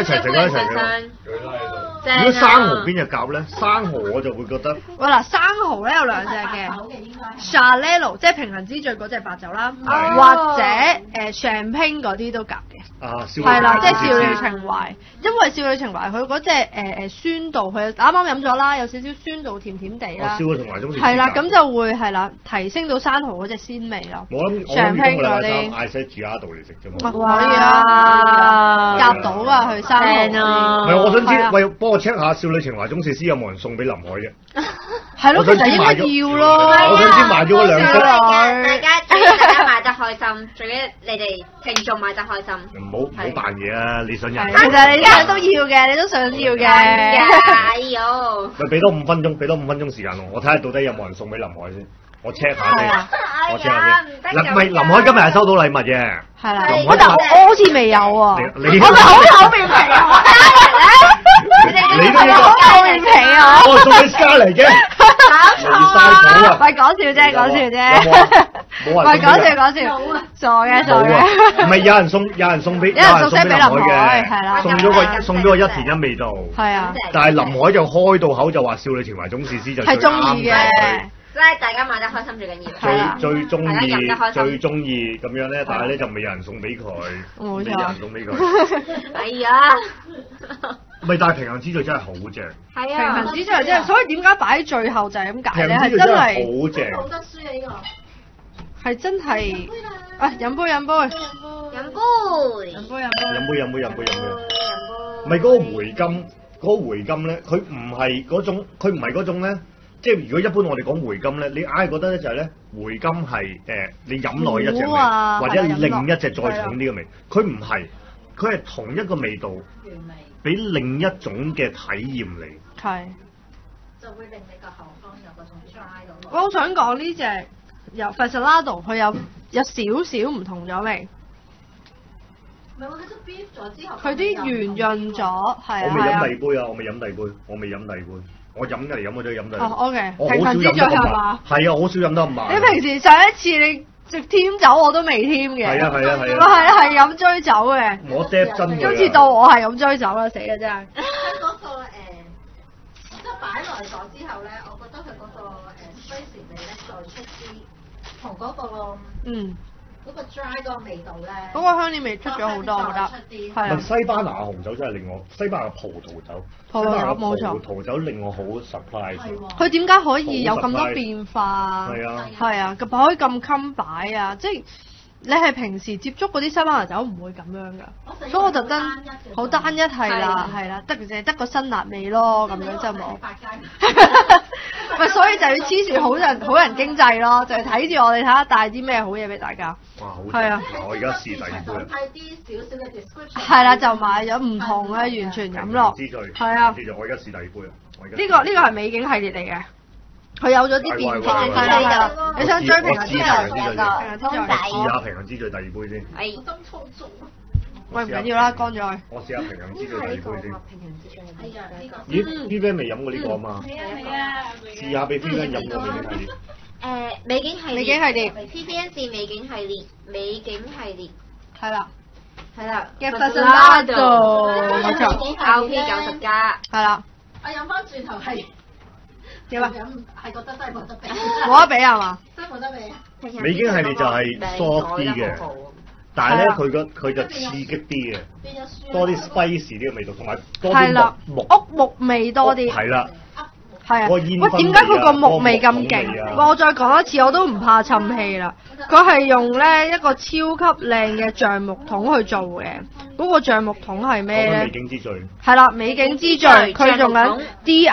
一齊食啦，一齊食啦。如果生蠔邊隻夾咧？生蠔我就會覺得， 喂嗱，生蠔咧有兩隻嘅 Charlello 即係平衡之最嗰隻白酒啦，或者Champagne 嗰啲都夾嘅。係啦，即係少女情懷，因為少女情懷佢嗰隻酸度，佢啱啱飲咗啦，有少少酸度甜甜地啦。少女情懷中係啦，咁就會係啦，提升到生蠔嗰隻鮮味咯。 我諗 Champagne 嗰啲嗌些住亞度嚟食啫嘛。 可以啊，夾到啊，佢生蠔啊。 唔係，我想知，喂，幫我 check 下少女情懷中士師有冇人送俾林海嘅？ 係咯，其實應該要咯。 我想知買咗嗰兩樽。 大家買得開心，最緊要你哋聽眾買得開心。 唔好扮嘢啊！你想人？ 其實你啲都要嘅，你都想要嘅。 哎呦！ 咪俾多5分鐘，俾多5分鐘時間我睇下到底有冇人送俾林海先。我 check 下先，我 check 下先。唔係林海今日係收到禮物嘅。係啦。 但我好似未有喎。 你我咪好厚面皮啊！ 你都要好厚面皮啊！ 我送俾 Scar 嚟嘅。 喂，講笑啫，講笑啫。喂，講笑，傻嘅。 唔係有人送俾林海嘅，係啦，送咗個一田一味道。係啊。但係林海就開到口就話少女情懷總士師就係中意嘅。 即係大家買得開心最緊要。 最中意咁樣咧，但係咧就未有人送俾佢。冇錯。未有人送俾佢。 哎呀！ 唔係，但係平衡之最真係好正。 係啊， 平衡之最真係，所以點解擺喺最後就係咁解咧？係真係好正。 冇得輸啊！呢個係真係啊！飲杯。 唔係嗰個回甘咧，佢唔係嗰種咧，即係如果一般我哋講回甘咧，你硬係覺得咧就係咧回甘係你飲落一隻味，或者另一隻再重啲嘅味，佢唔係，佢係同一個味道。俾另一種嘅體驗嚟， 係就會令你個口腔有嗰種 dry 到。 我好想講呢隻由 Fasolado 佢有少少唔同咗味。 唔係喎，佢都 beef 咗之後， 佢啲圓潤咗，係啊。 我未飲第二杯啊！我未飲第二杯。我飲嘅嚟飲，我都飲第二杯。 哦 OK， 平衡之最係嘛？係啊，我好少飲得咁麻。 你平時上一次你食添酒我都未添嘅。 係啊。 我係飲追酒嘅。 我嗒真嘅。 今次到我係飲追酒啦，死啦真係。 嗰個即係擺耐咗之後咧，我覺得佢嗰個spicy 味咧再出啲，同嗰個嗰個 dry 嗰個味道咧， 嗰個香料味出咗好多，我覺得。係啊。 西班牙紅酒真係令我，西班牙葡萄酒， 冇錯， 葡萄酒令我好 surprise。 佢點解可以有咁多變化？係啊，可以咁襟擺啊！即係你係平時接觸嗰啲西班牙酒唔會咁樣㗎，所以我特登好單一係啦，得個辛辣味咯，咁樣真係冇。咪所以就要黐住好人經濟咯，就係睇住我哋睇下帶啲咩好嘢俾大家。 哇，好！ 係啊， 我而家試第二杯。 睇啲少少嘅 description。 係啦，就買咗唔同嘅，完全飲落。係啊。 我而家試第二杯啊！ 呢個係美景系列嚟嘅。佢有咗啲變化，係啦。你想追平衡之最？ 試下平衡之最第二杯先。 係。 喂，唔緊要啦，乾咗佢。 我試下平衡之最第二杯先。 係啊，呢個。 咦 ？Vivian 未飲過呢個啊嘛？ 係啊。 試下俾 Vivian 飲個美景系列。美景系列。Vivian 是美景系列。係啦。 嘅 Fasolado，冇錯。 LP90加。 係啦。 我飲翻轉頭係。 點啊？ 係覺得真係冇得比， 冇得比係嘛？ 真係冇得比。 美景系列就係 soft 啲嘅，但係咧佢就刺激啲嘅，多啲 spicy 啲嘅味道，同埋多啲木味多啲。 係啦。 係啊。喂，點解佢個木味咁勁？我再講一次，我都唔怕氹氣啦。佢係用咧一個超級靚嘅橡木桶去做嘅。嗰個橡木桶係咩咧？ 美景之最。係啦，美景之最，佢用緊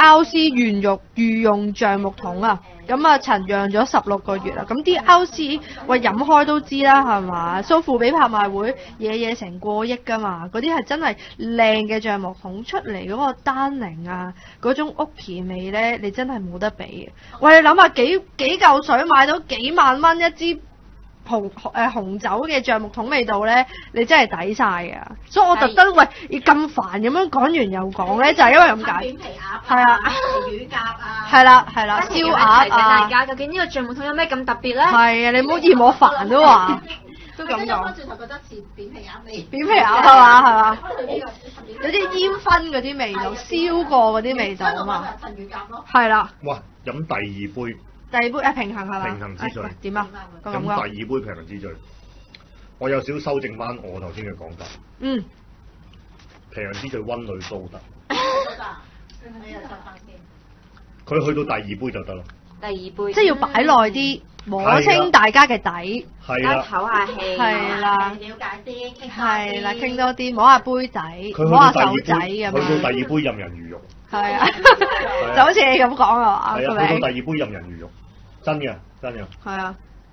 DRC 御用橡木桶啊！咁啊，陳釀咗16個月啦。咁 DRC 喂飲開都知啦，係嘛？蘇富比拍賣會嘢成過億㗎嘛，嗰啲係真係靚嘅橡木桶出嚟嗰個單寧啊，嗰種屋企味咧，你真係冇得比嘅。喂，你諗下幾嚿水買到幾萬蚊一支紅酒嘅橡木桶味道咧，你真係抵晒㗎。所以我特登喂要咁煩咁樣講完又講咧，就係因為咁解。 扁皮鴨。 係啊。 乳鴿啊。 係啦，燒鴨大家究竟呢個橡木桶有咩咁特別咧？ 係啊，你唔好嫌我煩都話。都咁講。 轉頭覺得似扁皮鴨味。 扁皮鴨係嘛？有啲煙燻嗰啲味道，燒過嗰啲味道啊嘛。 陳乳鴿咯。 係啦。 哇！飲第二杯。 第二杯平衡係嘛？ 平衡之最。 點啊？ 飲第二杯平衡之最。我有少少修正翻我頭先嘅講法。 嗯。 平衡之最溫女都得。 你又再翻先。 佢去到第二杯就得啦。 第二杯。 即係要擺耐啲，摸清大家嘅底。 係啦。 唞下氣。 係啦。 了解啲，傾係啦，傾多啲，摸下杯底，摸下手仔咁樣。 去到第二杯任人魚肉。 係啊，就好似你咁講啊嘛。 係啊，去到第二杯任人魚肉，真嘅。係啊。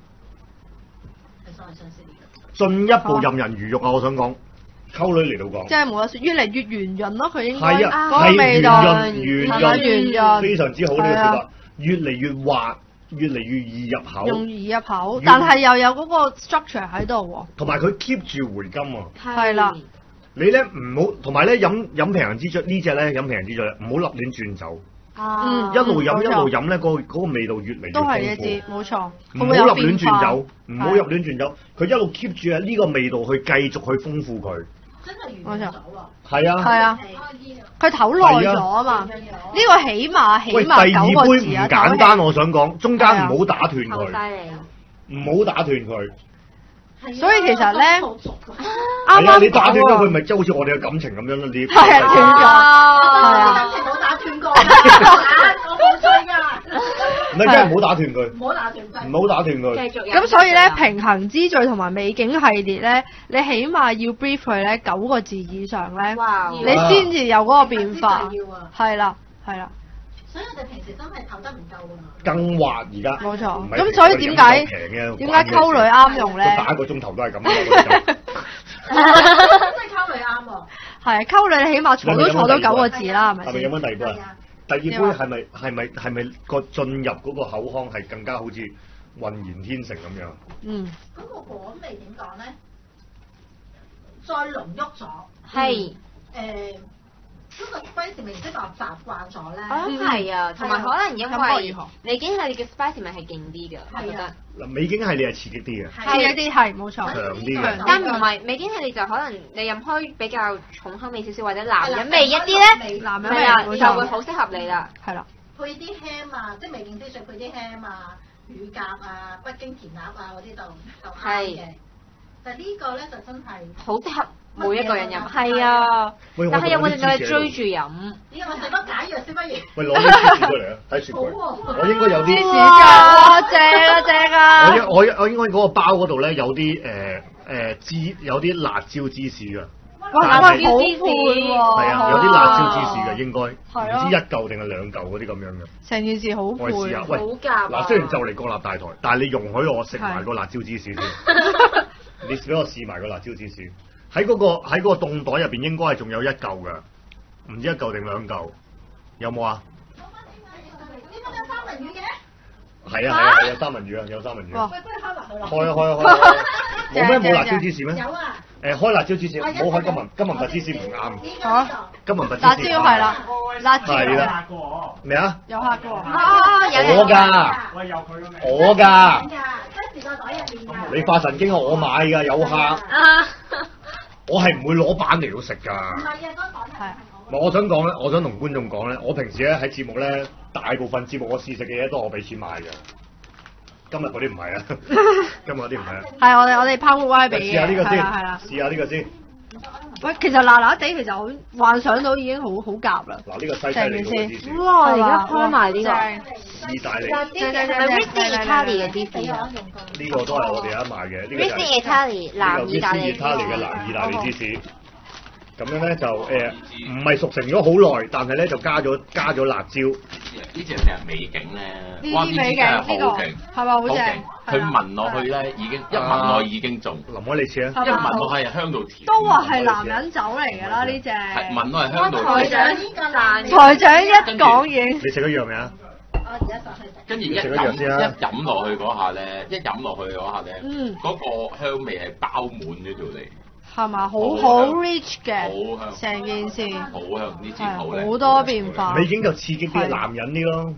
進一步任人魚肉啊！我想講，溝女嚟到講， 即係冇得説，越嚟越圓潤咯，佢應該係啊， 嗰個味道圓潤，非常之好呢個説法，越嚟越滑，越嚟越易入口， 容易入口，但係又有嗰個 structure 喺度喎。 同埋佢 keep 住回甘啊！ 係啦， 你咧唔好，同埋咧飲平衡之最呢隻咧飲平衡之最，唔好立亂轉酒。一路飲咧，嗰個味道越嚟越豐富。都係一支，冇錯。唔好入亂轉酒，唔好入亂轉酒。佢一路 keep 住喺呢個味道去繼續去豐富佢。 真係完咗啊！ 係啊。 係啊。佢唞耐咗啊嘛。呢個起碼9個字啊。第二杯唔簡單，我想講，中間唔好打斷佢。 好犀利。 唔好打斷佢。 所以其實咧， 啱啱你打斷咗佢，咪即係好似我哋嘅感情咁樣咯，你係啊，斷咗， 感情冇打斷過，我冇追㗎。 唔係，真係唔好打斷佢， 唔好打斷佢， 唔好打斷佢。 繼續。 咁所以咧，平衡之最同埋美景系列咧，你起碼要 brief 佢咧9個字以上咧，你先至有嗰個變化。係啦，係啦。 所以我哋平時真係唞得唔夠㗎嘛。 更滑而家。 冇錯。咁所以點解溝女啱用咧？ 打一個鐘頭都係咁。 真係溝女啱喎。 係溝女，你起碼坐都坐到9個字啦，係咪先？ 係咪飲緊第二杯啊？第二杯係咪個進入嗰個口腔係更加好似渾然天成咁樣？ 嗯。 咁個果味點講咧？再濃郁咗。 係。 嗰個 spicy 味即係話習慣咗咧。 係啊，同埋可能因為美景系列嘅 spicy 味係勁啲㗎，我覺得。 嗱，美景系列係刺激啲嘅。 刺激啲係冇錯。 強啲嘅。 但唔係美景系列就可能你飲開比較重口味少少或者男人味一啲咧， 男人味就會好適合你啦。 係啦。 配啲 ham 啊，即係美景之最配啲 ham 啊、乳鴿啊、北京填鴨啊嗰啲就啱嘅。但係呢個咧就真係好適合每一個人飲，係啊。但係有冇令到你追住飲？ 咦，我食咗解藥先不如？ 喂，攞啲芝士出嚟啊！睇雪櫃。我應該有啲芝士㗎，正啊！ 我應該嗰個包嗰度咧有啲有啲辣椒芝士㗎。 哇！好配喎。 係啊，有啲辣椒芝士㗎應該。係啊。唔知1嚿定係2嚿嗰啲咁樣嘅。成件事好配。 我試下，喂，嗱，雖然就嚟國立大台，但係你容許我食埋個辣椒芝士先。你俾我試埋個辣椒芝士，喺嗰個凍袋入邊應該係仲有1嚿㗎，唔知1嚿定2嚿，有冇啊？ 點解有三文魚嘅？ 係啊，有三文魚啊，有三文魚。 喂，不如開埋佢啦。 開。冇咩冇辣椒芝士咩？ 有啊。 開辣椒芝士，唔好開金文白芝士唔啱。 嚇？ 金文白芝士。 辣椒係啦，辣椒。 係啦。咩啊？ 有客㗎喎。 我㗎。 喂，有佢嘅名。 我㗎。 跟住個袋入邊㗎。 你發神經啊！我買㗎，有客。我係唔會攞板嚟到食㗎。 唔係啊，嗰個袋係。 我想講咧，我想同觀眾講咧，我平時咧喺節目咧，大部分節目我試食嘅嘢都係我俾錢買嘅。今日嗰啲唔係啊，今日嗰啲唔係啊。係我哋拋開俾嘅。 試下呢個先， 係啦。 試下呢個先。 喂，其實辣辣地其實好幻想到已經好夾啦。 嗱，呢個西西嚟嘅芝士。 哇！而家開埋呢個。 意大利。 係咪 Risti Italy 嘅芝士啊？ 呢個都係我哋一買嘅。 Risti Italy 南意大利。 Risti Italy 嘅南意大利芝士。咁樣咧就唔係熟成咗好耐，但係咧就加咗辣椒。 呢隻咩美景咧？哇！呢隻真係好勁， 係咪好正？ 佢聞落去咧已經一聞落已經中。 林威你試啊！ 一聞落係香到甜。 都話係男人酒嚟㗎啦呢隻。 係聞落係香到甜。 台長一講嘢。 你食咗藥未啊？ 我而家上去食。 跟住一飲落去嗰下咧，嗰個香味係包滿咗條脷。 係嘛？好 rich 嘅，成件事。 好香，呢支好靚。 好多變化。 美景就刺激啲，男人啲咯。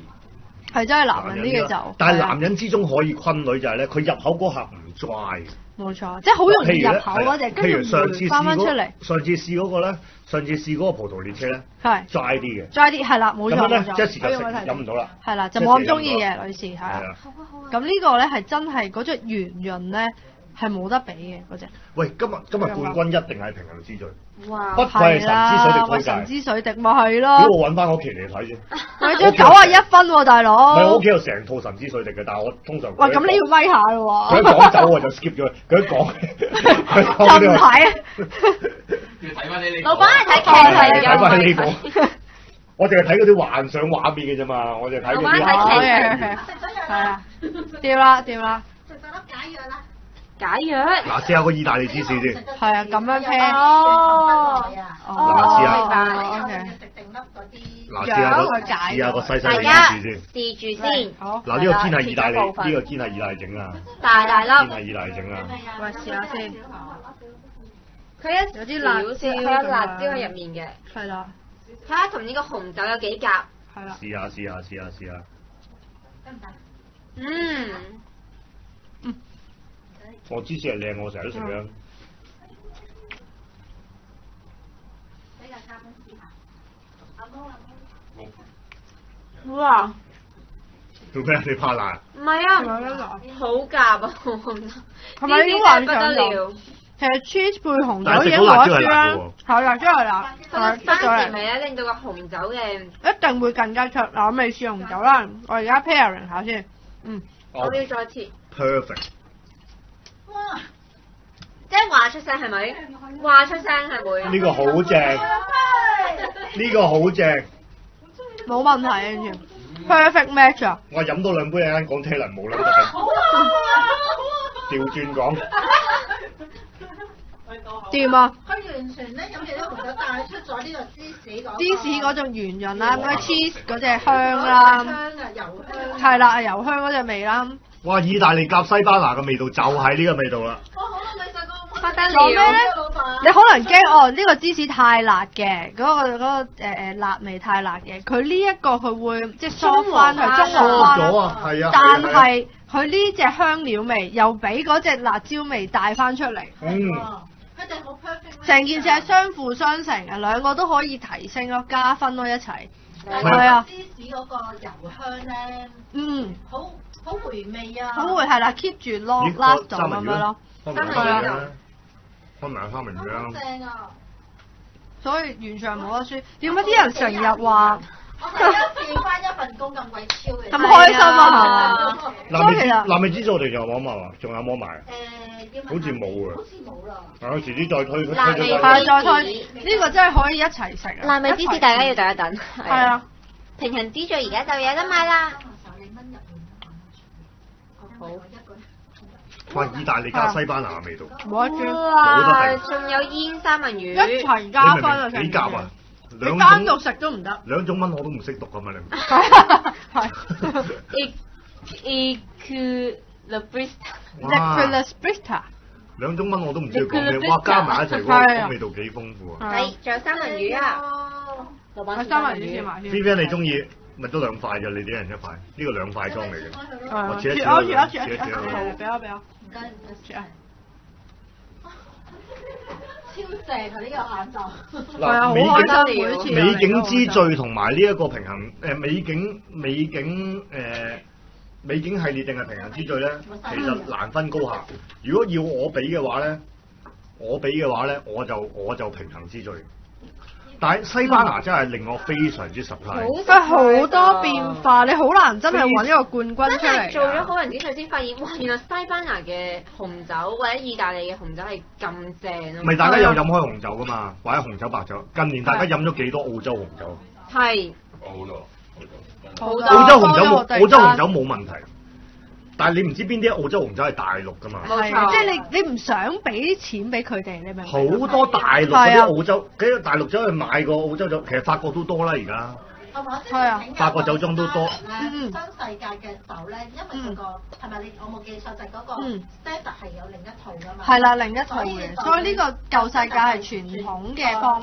係真係男人啲嘅酒。 但係男人之中可以昆女就係咧，佢入口嗰下唔 dry。 冇錯，即係好容易入口嗰隻，跟住翻出嚟。 上次試嗰個咧，上次試嗰個葡萄列車咧， 係 dry 啲嘅 ，dry 啲係啦，冇錯咁咧冇錯。 一時就飲唔到啦。 係啦，就冇咁中意嘅女士係啊。 好啊好啊。 咁呢個咧係真係嗰隻圓潤咧係冇得比嘅嗰隻。 喂，今日冠軍一定係平衡之最。 哇！ 不愧係神之水滴推介。 神之水滴咪係咯。 俾我揾翻我期嚟睇先。 佢張91分喎，大佬。 唔係我屋企有成套神之水滴嘅，但係我通常。 喂，咁你要威下咯喎。 佢一講走我就 skip 咗佢，佢一講就唔睇啊。 要睇翻你呢個。 老闆係睇劇嚟睇翻呢個。我淨係睇嗰啲幻想畫面嘅啫嘛，我淨係睇嗰啲。 係啊，掂啦掂啦。 食咗粒解藥啦。 解藥。 嗱，試下個意大利芝士先。 係啊，咁樣 pair。 哦。 嗱，試下。 OK。 嗱，試下個細細嘅大家芝士先。 試住先。 好。 嗱，呢個堅係意大利，呢個堅係意大利整啊。 大粒。 堅係意大利整啊。 喂，試下先。 佢一有啲辣椒， 佢有辣椒喺入面嘅。 係啦。 睇下同呢個紅酒有幾夾。 係啦。 試下。我芝士係靚，我成日都食嘅。 哇！ 做咩？你怕辣？ 唔係啊，好夾啊紅酒。 係咪已經幻想到？其實 cheese 配紅酒已經攞一張，係辣椒係辣， 係番茄味咧令到個紅酒嘅一定會更加出。嗱，我未試紅酒啦，我而家 pairing 下先。 我要再切。 Perfect。 哇！即係話出聲係咪？話出聲係會。 呢個好正，呢個好正。 冇問題啊，完全 perfect match 啊！ 我飲多兩杯，一陣講車輪冇啦，調轉講。 掂啊！ 佢完全咧飲幾多紅酒帶出咗呢個芝士嗰種圓潤啦，咁 cheese 嗰隻香啦， 油香。 係啦，油香嗰隻味啦。 哇！意大利夾西班牙嘅味道就係呢個味道啦。 不得了！ 講咩咧？你可能驚哦，呢個芝士太辣嘅，嗰個辣味太辣嘅。佢呢一個佢會即係soft翻佢中和翻咗啊，係啊。 但係佢呢隻香料味又俾嗰隻辣椒味帶翻出嚟。 佢哋好 perfect。 成件事係相輔相成嘅，兩個都可以提升咯，加分咯一齊。係啊。 芝士嗰個油香咧，好回味啊！ 好回係啦 ，keep 住 last 咗咁樣咯。 三文魚啊！開埋三文魚啊！ 正啊！ 所以完全冇得輸。點解啲人成日話？ 我第一次翻一份工咁鬼超嘅。 咁開心啊！ 南美芝士我哋仲有冇嘛？仲有冇賣？好似冇嘅。 好似冇啦。 遲啲再推咗。 再推。呢個真係可以一齊食啊！ 南美芝士大家要等一等。 係啊。 平衡之最而家就有得買啦。好。 哇！意大利加西班牙嘅味道， 冇得轉， 冇得仲有煙三文魚， 一齊加分啊！ 幾夾啊！ 你單獨食都唔得。 2種蚊我都唔識讀㗎嘛，你。 係。 Equilibrista。 2種蚊我都唔知講咩，哇！加埋一齊嗰個味道幾豐富啊！ 係，仲有三文魚啊！ 老闆，三文魚先買先。 Vivian 你中意？咪都2塊啫，你哋一人1塊，呢個2塊裝嚟嘅。我切一切。 俾我。 唔該切啊！超正啊！呢個下晝。 嗱，美景之最同埋呢一個平衡美景系列定係平衡之最咧，其實難分高下。如果要我比嘅話咧，我就平衡之最。但係西班牙真係令我非常之 surprise， 佢好多變化，你好難真係揾一個冠軍出嚟。 真係做咗好人之後先發現，哇！原來西班牙嘅紅酒或者意大利嘅紅酒係咁正啊！ 唔係大家有飲開紅酒噶嘛，或者紅酒白酒。近年大家飲咗幾多澳洲紅酒？ 係。 好多。 澳洲紅酒冇問題。但係你唔知邊啲澳洲紅酒係大陸㗎嘛？ 係，即係你唔想俾錢俾佢哋，你明唔明？ 好多大陸嗰啲澳洲，幾個大陸走去買個澳洲酒，其實法國都多啦而家。 係啊， 法國酒莊都多。 新世界嘅酒咧，因為嗰個係咪我冇記錯就係嗰個 standard 係有另一套㗎嘛。 係啦，另一套嘅，所以呢個舊世界係傳統嘅方法。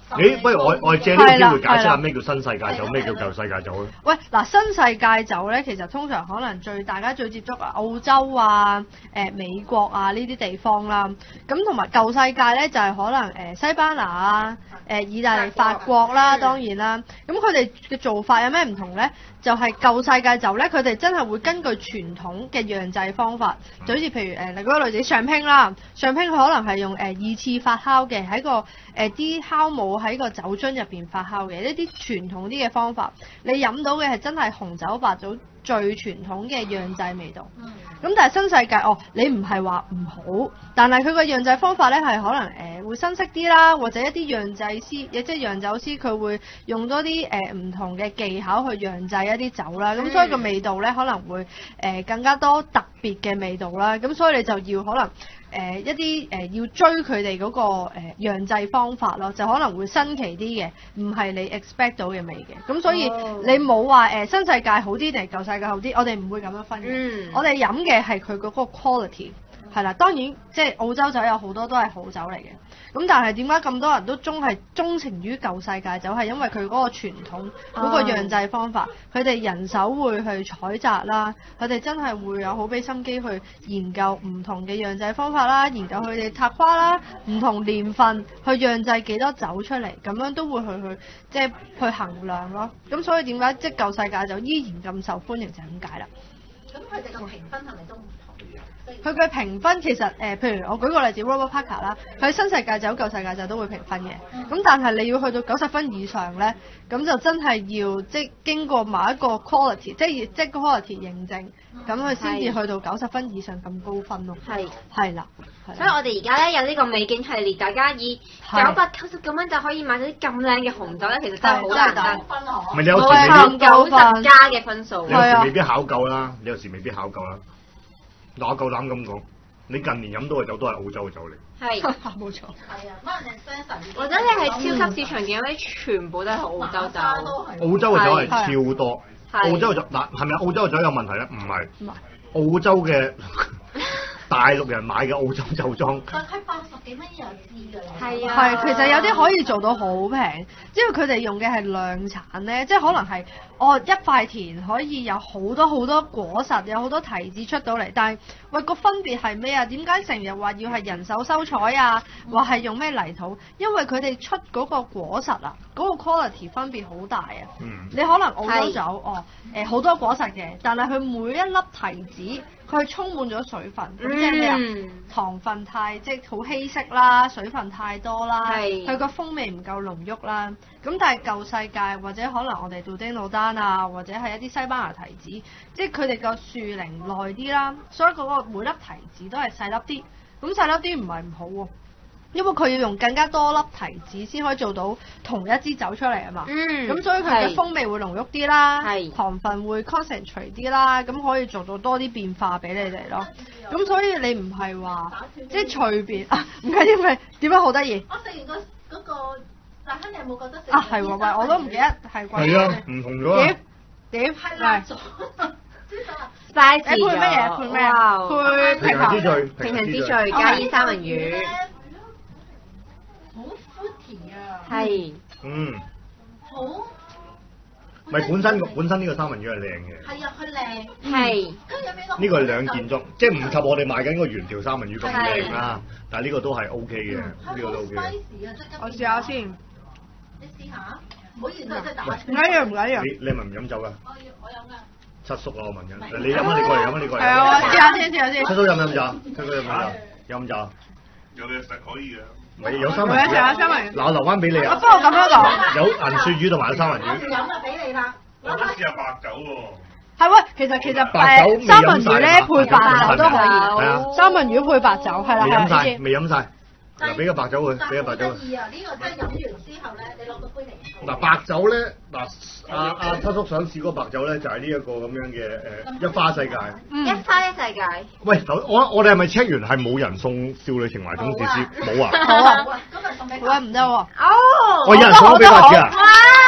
不如我借呢個機會解釋下咩叫新世界酒，咩叫舊世界酒咧？ 喂，嗱，新世界酒咧，其實通常可能大家最接觸澳洲啊、美國啊呢啲地方啦，咁同埋舊世界咧就係可能西班牙啊、意大利、法國啦，當然啦，咁佢哋嘅做法有咩唔同咧？就係舊世界酒咧，佢哋真係會根據傳統嘅釀製方法，就好似譬如你嗰個例子上拼啦，上拼佢可能係用二次發酵嘅，喺個啲酵母喺個酒樽入邊發酵嘅，呢啲傳統啲嘅方法，你飲到嘅係真係紅酒白酒最傳統嘅釀製味道。咁但係新世界你唔係話唔好，但係佢個釀製方法咧係可能會新式啲啦，或者一啲釀製師，即係釀酒師佢會用多啲唔同嘅技巧去釀製一啲酒啦，咁所以個味道咧可能會更加多特別嘅味道啦，咁所以你就要可能一啲要追佢哋嗰個釀製方法咯，就可能會新奇啲嘅，唔係你 expect 到嘅味嘅，咁所以你冇話新世界好啲定係舊世界好啲，我哋唔會咁樣分嘅，我哋飲嘅係佢嗰個 quality。係啦，當然即係澳洲酒有好多都係好酒嚟嘅，咁但係點解咁多人都鍾情於舊世界酒？係因為佢嗰個傳統嗰個釀製方法，佢哋人手會去採摘啦，佢哋真係會有好俾心機去研究唔同嘅釀製方法啦，研究佢哋撻花啦，唔同年份去釀製幾多酒出嚟，咁樣都會去即係去衡量咯。咁所以點解即係舊世界酒依然咁受歡迎就係咁解啦。 咁佢哋個評分係咪都唔同？ 佢嘅評分其實譬如我舉個例子 Robert Parker 啦，佢新世界酒、舊世界酒都會評分嘅。咁但係你要去到90分以上咧，咁就真係要即係經過某一個 quality，即係 quality 認證，咁佢先至去到90分以上咁高分咯。係啦。 所以我哋而家咧有呢個美景系列，大家以999蚊就可以買到啲咁靚嘅紅酒咧，其實真係好難得。 咪你有時未必 90加嘅分數。 你有時未必考夠啦，你有時未必考夠啦。嗱，我夠膽咁講，你近年飲到嘅酒都係澳洲嘅酒嚟。 係， 冇錯。 係啊，可能你 Spencer 或者你係超級市場見到啲全部都係澳洲酒。 澳洲嘅酒係超多。澳洲嘅酒嗱係咪澳洲嘅酒有問題咧？唔係。澳洲嘅大陸人買嘅澳洲酒莊。 佢80幾蚊一支㗎。 係啊。 係，其實有啲可以做到好平，因為佢哋用嘅係量產咧，即係可能係一塊田可以有好多好多果實，有好多提子出到嚟，但係喂個分別係咩啊？點解成日話要係人手收採啊？話係用咩泥土？因為佢哋出嗰個果實啊，嗰個 quality 分別好大啊。你可能澳洲酒好多果實嘅，但係佢每一粒提子佢係充滿咗水分，咁即係咩啊？糖分即係好稀釋啦，水分太多啦，佢個風味唔夠濃郁啦。咁但係舊世界或者可能我哋杜丁魯丹啊，或者係一啲西班牙提子，即係佢哋個樹齡耐啲啦，所以嗰個每粒提子都係細粒啲。咁細粒啲唔係唔好喎，因為佢要用更加多粒提子先可以做到同一支酒出嚟啊嘛。咁所以佢嘅風味會濃郁啲啦，糖分會 concentrate 啲啦，咁可以做到多啲變化俾你哋咯。咁所以你唔係話即係隨便唔緊要嘅，點樣好得意？ 我食完嗰個辣香，你有冇覺得食？ 係喎，喂，我都唔記得係貴。 係啊，唔同咗啊。 點？ 係辣咗。 Spicy 配乜嘢？配咩啊？配平衡之最， 平衡之最加煙三文魚。 好 fruity 啊！ 係。 好。 咪本身呢個三文魚係靚嘅。 係啊，佢靚。 係。 呢個係兩件裝，即係唔及我哋買緊個原條三文魚咁靚啦。但係呢個都係 OK 嘅，呢個都 OK。 我試下先。 你試下。唔好意思，真係打。 唔緊要，唔緊要。 你係咪唔飲酒㗎？ 我飲㗎。 七叔啊，我問緊。你飲啊？你過嚟飲啊？你過嚟。 係啊，試下先，試下先。 七叔飲唔飲酒？七叔飲唔飲酒？飲酒。 有嘢食可以嘅。 咪有三文魚。 食下三文魚。 嗱，我留翻俾你啊。 不過咁樣講。 有銀鱈魚同埋有三文魚。 我飲啊，俾你啦。 我都試下白酒喎。 係喎，其實三文魚咧配白酒都可以。三文魚配白酒係啦， 未飲晒，未飲晒。嗱，俾個白酒佢，俾個白酒佢。 得意啊！呢個真係飲完之後咧，你攞個杯嚟。 嗱，白酒咧，阿七叔想試嗰個白酒咧，就係呢一個咁樣嘅一花世界。 一花一世界。 喂，我哋係咪 check 完係冇人送少女情懷總士師？冇啊。 好啊。今日送俾佢。唔得喎。 哦。 我有人送咗俾白姐啊。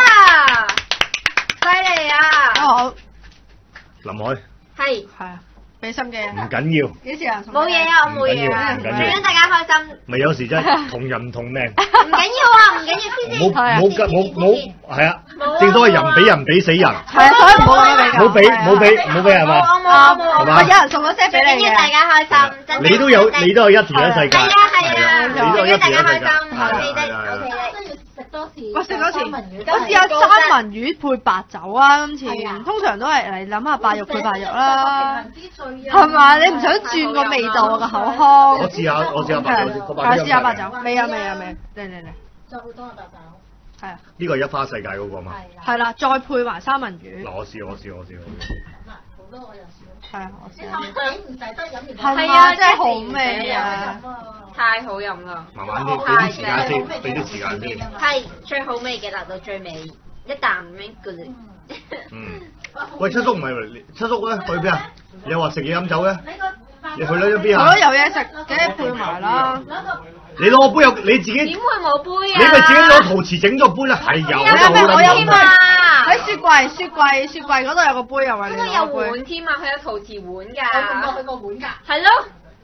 哇！犀利啊！ 好。 林海。 係。 係啊。 俾心機啊！ 唔緊要， 幾時啊？ 冇嘢啊，我冇嘢啊，最緊大家開心。 咪有時真係同人唔同命。 唔緊要啊，唔緊要， 冇係啊，正所謂人俾人俾死人。 係啊，所以唔好咁樣冇俾係嘛？ 冇係嘛？ 有人送咗些俾你嘅， 大家開心。 你都有一條一世界。 係啊， 你都有一條一世界。 OK 的。 食多次。 喂，食多次。我試下三文魚配白酒啊！今次通常都係嚟諗下白肉配白肉啦，係嘛？你唔想轉個味道啊個口腔？ 我試下白酒先。 係試下白酒，未啊，嚟。 仲有好多啊白酒。 係啊。 呢個係一花世界嗰個嘛？ 係啦，再配埋三文魚。 嗱，我試。 好多我又試。 係啊，我試。 你唔使得飲完。 係啊，真係好味啊！ 太好飲啦！ 慢慢啲，俾啲時間先，俾啲時間先。 係最好味嘅辣到最尾，一啖咁樣咕嚕。 喂，七叔唔係七叔咧，去邊啊？你又話食嘢飲酒嘅？你去咗邊啊？ 好有嘢食，梗係配埋啦。 你攞個杯你自己點會冇杯啊？ 你咪自己攞陶瓷整咗杯啦，係有我有飲啊！喺雪櫃嗰度有個杯又係你攞杯。 有碗添啊！佢有陶瓷碗㗎。 佢個碗㗎。 係咯。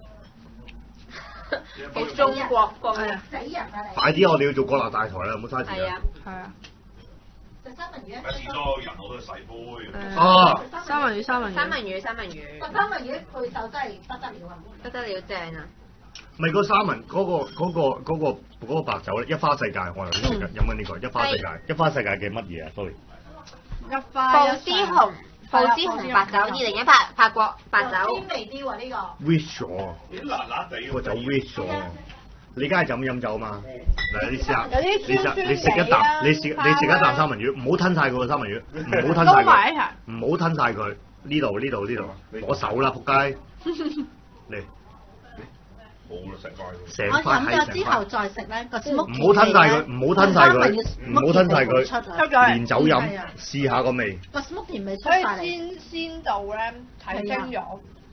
好中國風啊！ 死人啊你！ 快啲，我哋要做國立大台啦，唔好嘥時間。 係啊。 食三文魚啊！ 廁所人我都洗杯。 哦。 三文魚。 三文魚配酒真係不得了啊！ 不得了，正啊！ 咪嗰三文嗰個白酒咧，一花世界，我頭先飲緊呢個一花世界，一花世界嘅乜嘢啊 ？sorry。 一花。 布斯紅白酒2018法國白酒。 鮮味啲喎呢個。 rich 咗。 有啲辣辣地。 個酒 rich 咗。你梗係就咁飲酒嘛？嗱，你試下， 有啲你食一啖，你食一啖三文魚，唔好吞晒佢個三文魚，唔好吞晒佢，唔好吞晒佢。呢度，攞手啦，仆街！嚟。 冇啦，成塊。 成我塊飲咗之後再食咧個 smoky 唔好吞晒佢，唔好吞晒佢，連酒飲試下個味。 個 smoky 味出所以晒嚟。 鮮度咧提升咗。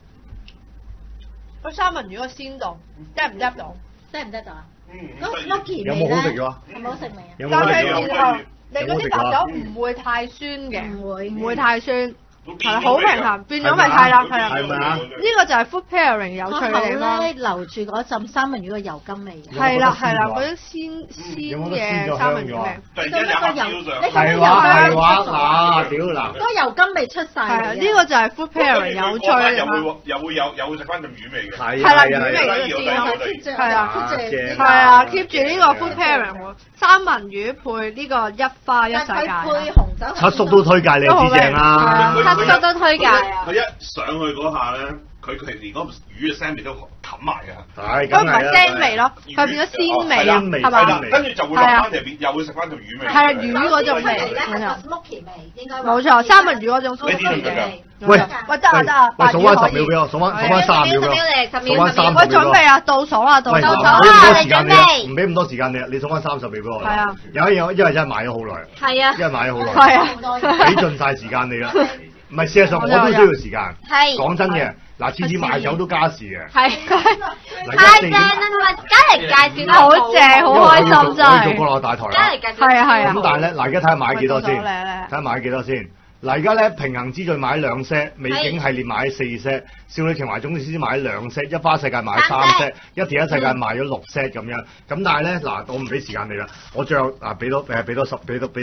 個三文魚個鮮度得唔得到？ 得唔得到啊？嗰 smoky 有冇好食咗啊？ 有冇好食味啊？ 有冇但係好食咗？ 然後你嗰啲白酒唔會太酸嘅，唔會太酸。係好平衡，變咗咪係啦，係啊， 係咪啊？ 呢個就係 food pairing 有趣嘅地方。 咧留住嗰陣三文魚嘅油甘味。 係啦，嗰啲鮮嘅三文魚味。 突然間有個油上。 係話嗱，屌嗱。 嗰油甘味出晒。 係啊，呢個就係 food pairing 有趣嘅地方。 又會食翻陣魚味嘅。 係啦，魚味嗰啲係啊，keep 住呢個 food pairing 喎。三文魚配呢個一花一世界。 配紅酒。 七叔都推介你知正啦。 七叔都推介啊！ 佢一上去嗰下咧，佢連嗰魚嘅腥味都冚埋㗎。 係， 咁唔係腥味咯，佢變咗鮮味啊，係嘛？ 跟住就會落翻嚟邊，又會食翻條魚味。 係啊，魚嗰種味， 冇錯。smoky 味應該。 冇錯，三文魚嗰種 smoky 味。 喂， 得啊！ 喂，數翻10秒俾我，數翻30秒俾我，數翻30秒。 我準備啊，倒數啦，倒數。 唔俾咁多時間你，你數翻30秒俾我。 係啊。 有一樣，因為真係買咗好耐。 係啊。 因為買咗好耐。 係啊。 俾盡晒時間你啦。唔係，事實上我都需要時間。 係。 講真嘅，嗱，次次賣酒都加時嘅。 係。 太正啦，同埋加嚟介紹好正，好開心真係。 我做國內大台啦。 加嚟介紹。 係啊。 咁但係咧，嗱，而家睇下買幾多先。睇下買幾多先。嗱，而家咧平衡之最買2 set，美景系列買4 set，少女情懷總司買2 set，一花世界買3 set，一田一世界賣咗6 set 咁樣。咁但係咧，嗱，我唔俾時間你啦，我最後嗱俾多10，俾多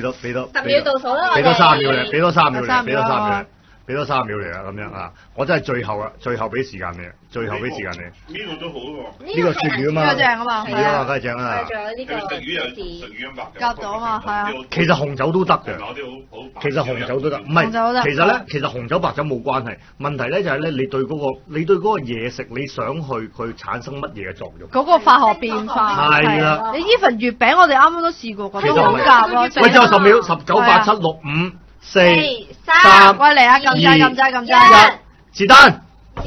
10秒倒數啦， 俾多3秒你，俾多3秒你，俾多3秒你。俾多3秒嚟啊！咁樣啊，我真係最後啊，最後俾時間你，最後俾時間你。 呢個都好喎。 呢個鱈魚啊嘛， 呢個正啊嘛， 鱈魚啊嘛，梗係正啦。 仲有呢個食魚又食魚咁白。 夾到啊嘛，係啊。 其實紅酒都得嘅。 其實紅酒都得，唔係。其實紅酒白酒冇關係。問題咧就係咧，你對嗰個嘢食，你想佢產生乜嘢嘅作用？ 嗰個化學變化。 係啦。 你呢份月餅我哋啱啱都試過，覺得好夾咯。 喂，仲有10秒，19、8、7、6、5、4、 3， 喂嚟啊！撳掣， 是但，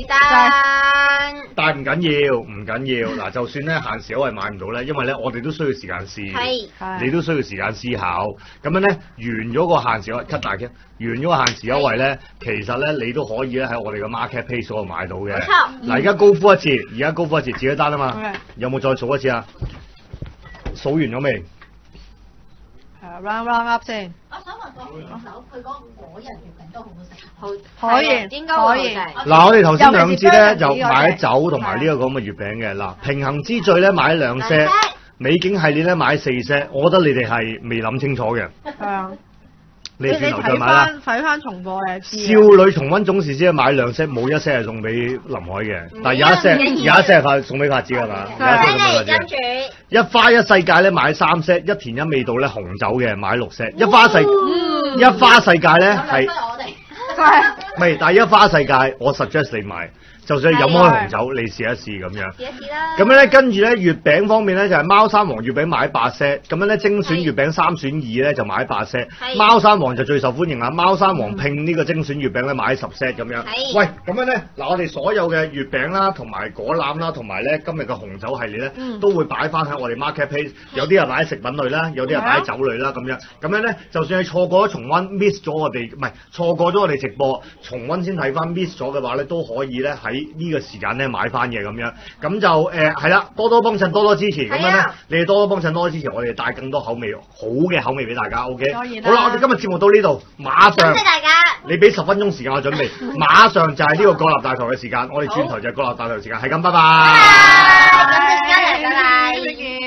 但唔緊要，嗱，就算咧限時優惠買唔到咧，因為咧我哋都需要時間試，你都需要時間思考，咁樣咧完咗個限時優惠 cut 大嘅，完咗個限時優惠咧，其實咧你都可以咧喺我哋嘅 marketplace 嗰度買到嘅。嗱，而家高呼一次，自己單啊嘛，有冇再數一次啊？數完咗未？ 係啊 ，round up 先。 我想問個紅紅酒，佢嗰個果仁月餅都好好食。 可以， 應該可以。 嗱，我哋頭先兩支咧就買酒同埋呢個咁嘅月餅嘅。嗱，平衡之最咧買2 set， 美景系列咧買4 set， 我覺得你哋係未諗清楚嘅。 係啊。 你轉頭再買啦。 睇翻重播嘅。 少女重溫總是先買2 set， 冇1 set 係送俾林海嘅，但係有一 set 係送俾發子㗎嘛。一花一世界咧買3 set， 一田一味道咧紅酒嘅買6 set， 一花世界咧係，唔係，但係一花世界我 suggest 你買。就算飲開紅酒，你試一試咁樣。試一試啦。咁樣咧，跟住咧月餅方面咧就係貓山王月餅買8 set， 咁樣咧精選月餅3選2咧就買8 set。貓山王就最受歡迎啦，貓山王拼呢個精選月餅咧買10 set 咁樣。喂，咁樣咧嗱，我哋所有嘅月餅啦，同埋果籃啦，同埋咧今日嘅紅酒系列咧，都會擺翻喺我哋 marketplace， 有啲係擺喺食品類啦，有啲係擺喺酒類啦咁樣。咁樣咧，就算係錯過咗重溫 miss 咗我哋，唔係錯過咗我哋直播重溫先睇翻 miss 咗嘅話咧，都可以咧喺呢個時間咧買翻嘢咁樣，咁就係啦，多多幫襯，多多支持，咁樣咧，你哋多多幫襯，多多支持，我哋帶更多好嘅口味俾大家 ，OK？好啦，我哋今日節目到呢度，馬上，多謝大家，你俾10分鐘時間我準備，馬上就係呢個國立大台嘅時間，我哋轉頭就係國立大台嘅時間，係咁，拜拜。拜拜。